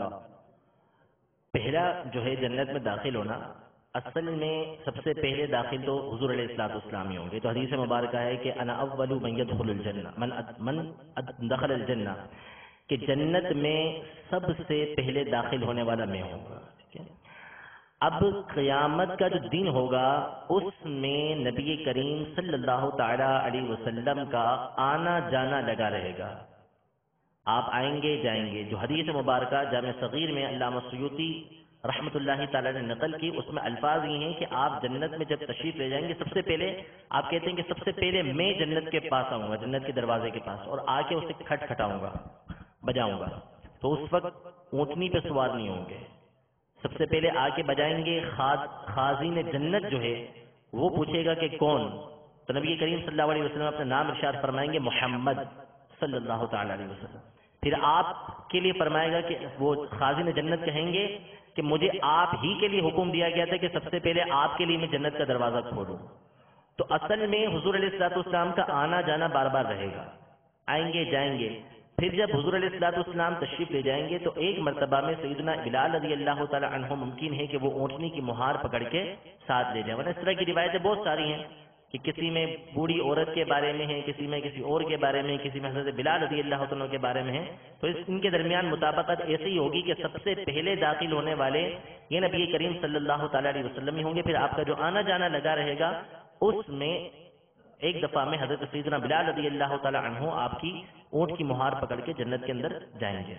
پہلا جو ہے جنت میں داخل ہونا، اصل میں سب سے پہلے داخل تو حضور علیہ الصلوۃ والسلام ہی ہوں گے. تو حدیث مبارکہ ہے کہ انا اول من يدخل الجنہ من دخل الجنہ، کہ جنت میں سب سے پہلے داخل ہونے والا میں ہوں گا. ٹھیک ہے. اب قیامت کا جو دن ہوگا اس میں نبی کریم صلی اللہ تعالی علیہ وسلم کا آنا جانا لگا رہے گا. آپ آئیں گے جائیں گے. جو حدیث مبارکہ جامع صغیر میں علامہ سیوطی رحمۃ اللہ تعالی نے نقل کی، اس میں الفاظ یہ ہیں کہ آپ جنت میں جب تشریف لے جائیں گے سب سے پہلے آپ کہتے ہیں کہ سب سے پہلے میں جنت کے پاس آؤں گا، جنت کے دروازے کے پاس، اور آ کے اسے کھٹکھٹاؤں گا، بجاؤں گا. تو اس وقت اونٹنی پہ سوار نہیں ہوں گے، سب سے پہلے آ کے بجائیں گے. خازن جنت جو ہے وہ پوچھے گا کہ کون؟ تو نبی کریم صلی اللہ علیہ وسلم اپنا نام ارشاد فرمائیں گے محمد صلی اللہ تعالی علیہ وسلم. پھر آپ کے لیے فرمائے گا کہ وہ خازن جنت کہیں گے کہ مجھے آپ ہی کے لیے حکم دیا گیا تھا کہ سب سے پہلے آپ کے لیے میں جنت کا دروازہ کھولوں. تو اصل میں حضور علیہ الصلوۃ والسلام کا آنا جانا بار بار رہے گا، آئیں گے جائیں گے. پھر جب حضور علیہ الصلوۃ والسلام تشریف لے جائیں گے تو ایک مرتبہ میں سیدنا بلال رضی اللہ تعالی عنہ ممکن ہے کہ وہ اونٹنی کی مہار پکڑ کے ساتھ لے جائیں. ورنہ اس طرح کی روایتیں بہت ساری ہیں کہ کسی میں بوڑھی عورت کے بارے میں ہے، کسی میں کسی اور کے بارے میں، کسی میں حضرت بلال رضی اللہ عنہ کے بارے میں ہے. تو ان کے درمیان مطابقت ایسی ہوگی کہ سب سے پہلے داخل ہونے والے یہ نبی کریم صلی اللہ تعالی علیہ وسلم ہی ہوں گے. پھر آپ کا جو آنا جانا لگا رہے گا اس میں ایک دفعہ میں حضرت سیدنا بلال رضی اللہ تعالی عنہ آپ کی اونٹ کی مہار پکڑ کے جنت کے اندر جائیں گے.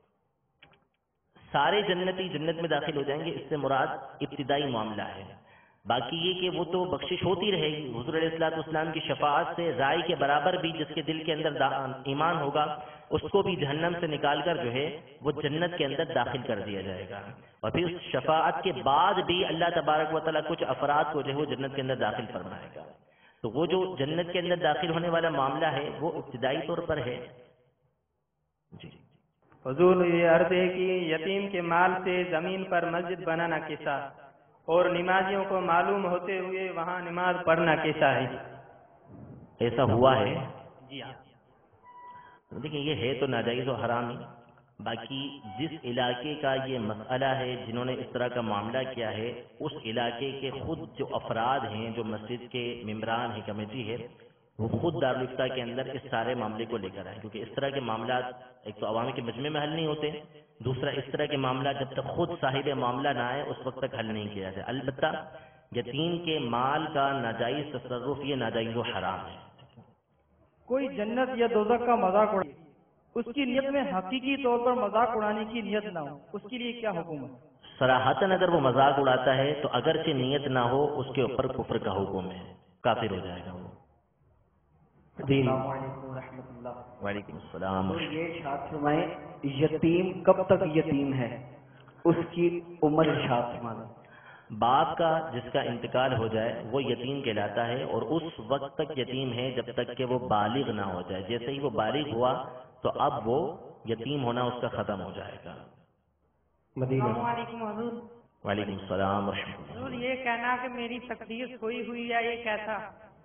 سارے جنتی جنت میں داخل ہو جائیں گے، اس سے مراد ابتدائی معاملہ ہے. باقی یہ کہ وہ تو بخشش ہوتی رہے گی. حضور علیہ الصلوۃ والسلام کی شفاعت سے رائی کے برابر بھی جس کے دل کے اندر ایمان ہوگا اس کو بھی جہنم سے نکال کر جو ہے وہ جنت کے اندر داخل کر دیا جائے گا. اور پھر اس شفاعت کے بعد بھی اللہ تبارک و تعالیٰ کچھ افراد کو جو ہے وہ جنت کے اندر داخل فرمائے گا. تو وہ جو جنت کے اندر داخل ہونے والا معاملہ ہے وہ ابتدائی طور پر ہے. جی حضور یہ عرض ہے کہ یتیم کے مال سے زمین پر مسجد بنانا کیسا، اور نمازیوں کو معلوم ہوتے ہوئے وہاں نماز پڑھنا کیسا ہے؟ ایسا ہوا ہے؟ جی ہاں. دیکھیں یہ ہے تو ناجائز و حرام ہی. باقی جس علاقے کا یہ مسئلہ ہے جنہوں نے اس طرح کا معاملہ کیا ہے اس علاقے کے خود جو افراد ہیں، جو مسجد کے ممبران ہیں، کمیٹی ہے، وہ خود دارالفتہ کے اندر اس سارے معاملے کو لے کر آئے. کیونکہ اس طرح کے معاملات ایک تو عوام کے مجمع میں حل نہیں ہوتے، دوسرا اس طرح کے معاملات جب تک خود صاحب معاملہ نہ آئے اس وقت تک حل نہیں کیا جائے. البتہ یتیم کے مال کا ناجائز تصرف یہ ناجائز و حرام ہے. کوئی جنت یا دوزخ کا مذاق اڑائے، اس کی نیت میں حقیقی طور پر مذاق اڑانے کی نیت نہ ہو، اس کے لیے کیا حکم ہے؟ صراحتاً اگر وہ مذاق اڑاتا ہے تو اگرچہ نیت نہ ہو اس کے اوپر کفر کا حکم ہے، کافر ہو جائے گا وہ. السلام علیکم ورحمۃ اللہ. وعلیکم السلام. اور یہ ارشاد فرمائیں یتیم کب تک یتیم ہے، اس کی عمر ارشاد فرمائیں. باپ کا جس کا انتقال ہو جائے وہ یتیم کہلاتا ہے اور اس وقت تک یتیم ہے جب تک کہ وہ بالغ نہ ہو جائے. جیسے ہی وہ بالغ ہوا تو اب وہ یتیم ہونا اس کا ختم ہو جائے گا. السلام علیکم حضور. وعلیکم السلام ورحمۃ اللہ. حضور یہ کہنا کہ میری تقدیر سوئی ہوئی ہے یہ کیسا؟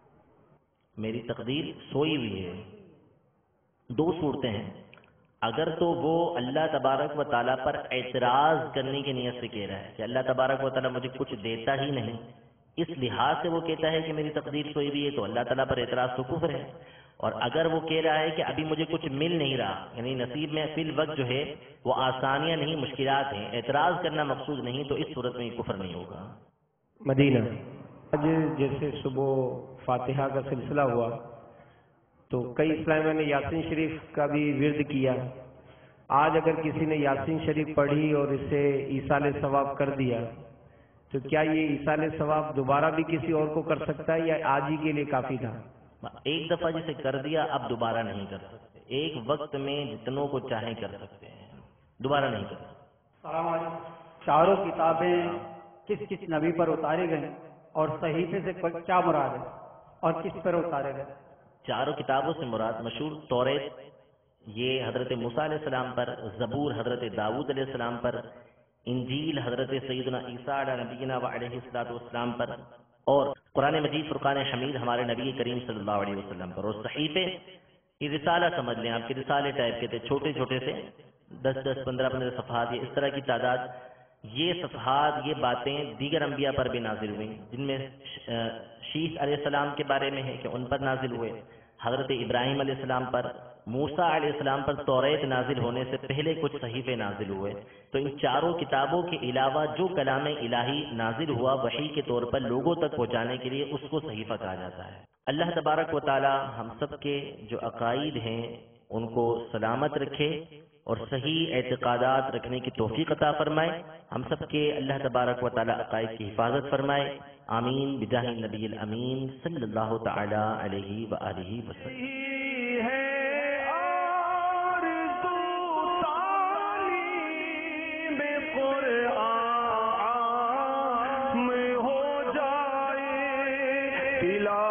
میری تقدیر سوئی ہوئی ہے، دو صورتیں ہیں. اگر تو وہ اللہ تبارک و تعالیٰ پر اعتراض کرنے کی نیت سے کہہ رہا ہے کہ اللہ تبارک و تعالیٰ مجھے کچھ دیتا ہی نہیں، اس لحاظ سے وہ کہتا ہے کہ میری تقدیر سوئی ہوئی ہے، تو اللہ تعالیٰ پر اعتراض تو کفر ہے. اور اگر وہ کہہ رہا ہے کہ ابھی مجھے کچھ مل نہیں رہا، یعنی نصیب میں فی الوقت جو ہے وہ آسانیاں نہیں مشکلات ہیں، اعتراض کرنا مقصود نہیں، تو اس صورت میں یہ کفر نہیں ہوگا۔ مدینہ آج جیسے صبح فاتحہ کا سلسلہ ہوا تو کئی اسلامیہ نے یاسین شریف کا بھی ورد کیا۔ آج اگر کسی نے یاسین شریف پڑھی اور اسے ایصال ثواب کر دیا تو کیا یہ ایصال ثواب دوبارہ بھی کسی اور کو کر سکتا ہے یا آج ہی کے لیے کافی تھا؟ ایک دفعہ جسے کر دیا اب دوبارہ نہیں کر سکتے، ایک وقت میں جتنوں کو چاہیں کر سکتے ہیں، دوبارہ نہیں کر سکتے۔ السلام علیکم۔ چاروں کتابیں کس کس نبی پر اتاری گئیں اور صحیفے سے کیا مراد ہے اور کس پر اتارے گئے؟ چاروں کتابوں سے مراد مشہور توریت یہ حضرت موسیٰ علیہ السلام پر، زبور حضرت داؤد علیہ السلام پر، انجیل حضرت سیدنا عیسیٰ علیہ نبینا و علیہ السلام پر، اور قرآن مجید فرقان حمید ہمارے نبی کریم صلی اللہ علیہ وسلم پر۔ اور صحیفے یہ رسالہ سمجھ لیں، آپ کے رسالے ٹائپ کے تھے، چھوٹے چھوٹے سے 10 15 صفحات، یہ اس طرح کی تعداد، یہ صفحات یہ باتیں دیگر انبیاء پر بھی نازل ہوئیں، جن میں شیث علیہ السلام کے بارے میں ہے کہ ان پر نازل ہوئے، حضرت ابراہیم علیہ السلام پر، موسیٰ علیہ السلام پر توریت نازل ہونے سے پہلے کچھ صحیفے نازل ہوئے۔ تو ان چاروں کتابوں کے علاوہ جو کلام الہی نازل ہوا وحی کے طور پر لوگوں تک پہنچانے کے لیے، اس کو صحیفہ کہا جاتا ہے۔ اللہ تبارک و تعالی ہم سب کے جو عقائد ہیں ان کو سلامت رکھے اور صحیح اعتقادات رکھنے کی توفیق عطا فرمائے، ہم سب کے اللہ تبارک و تعالی عقائد کی حفاظت فرمائے، آمین بجاہ النبی الامین صلی اللہ تعالی علیہ وآلہ وسلم۔ قرآن میں ہو جائے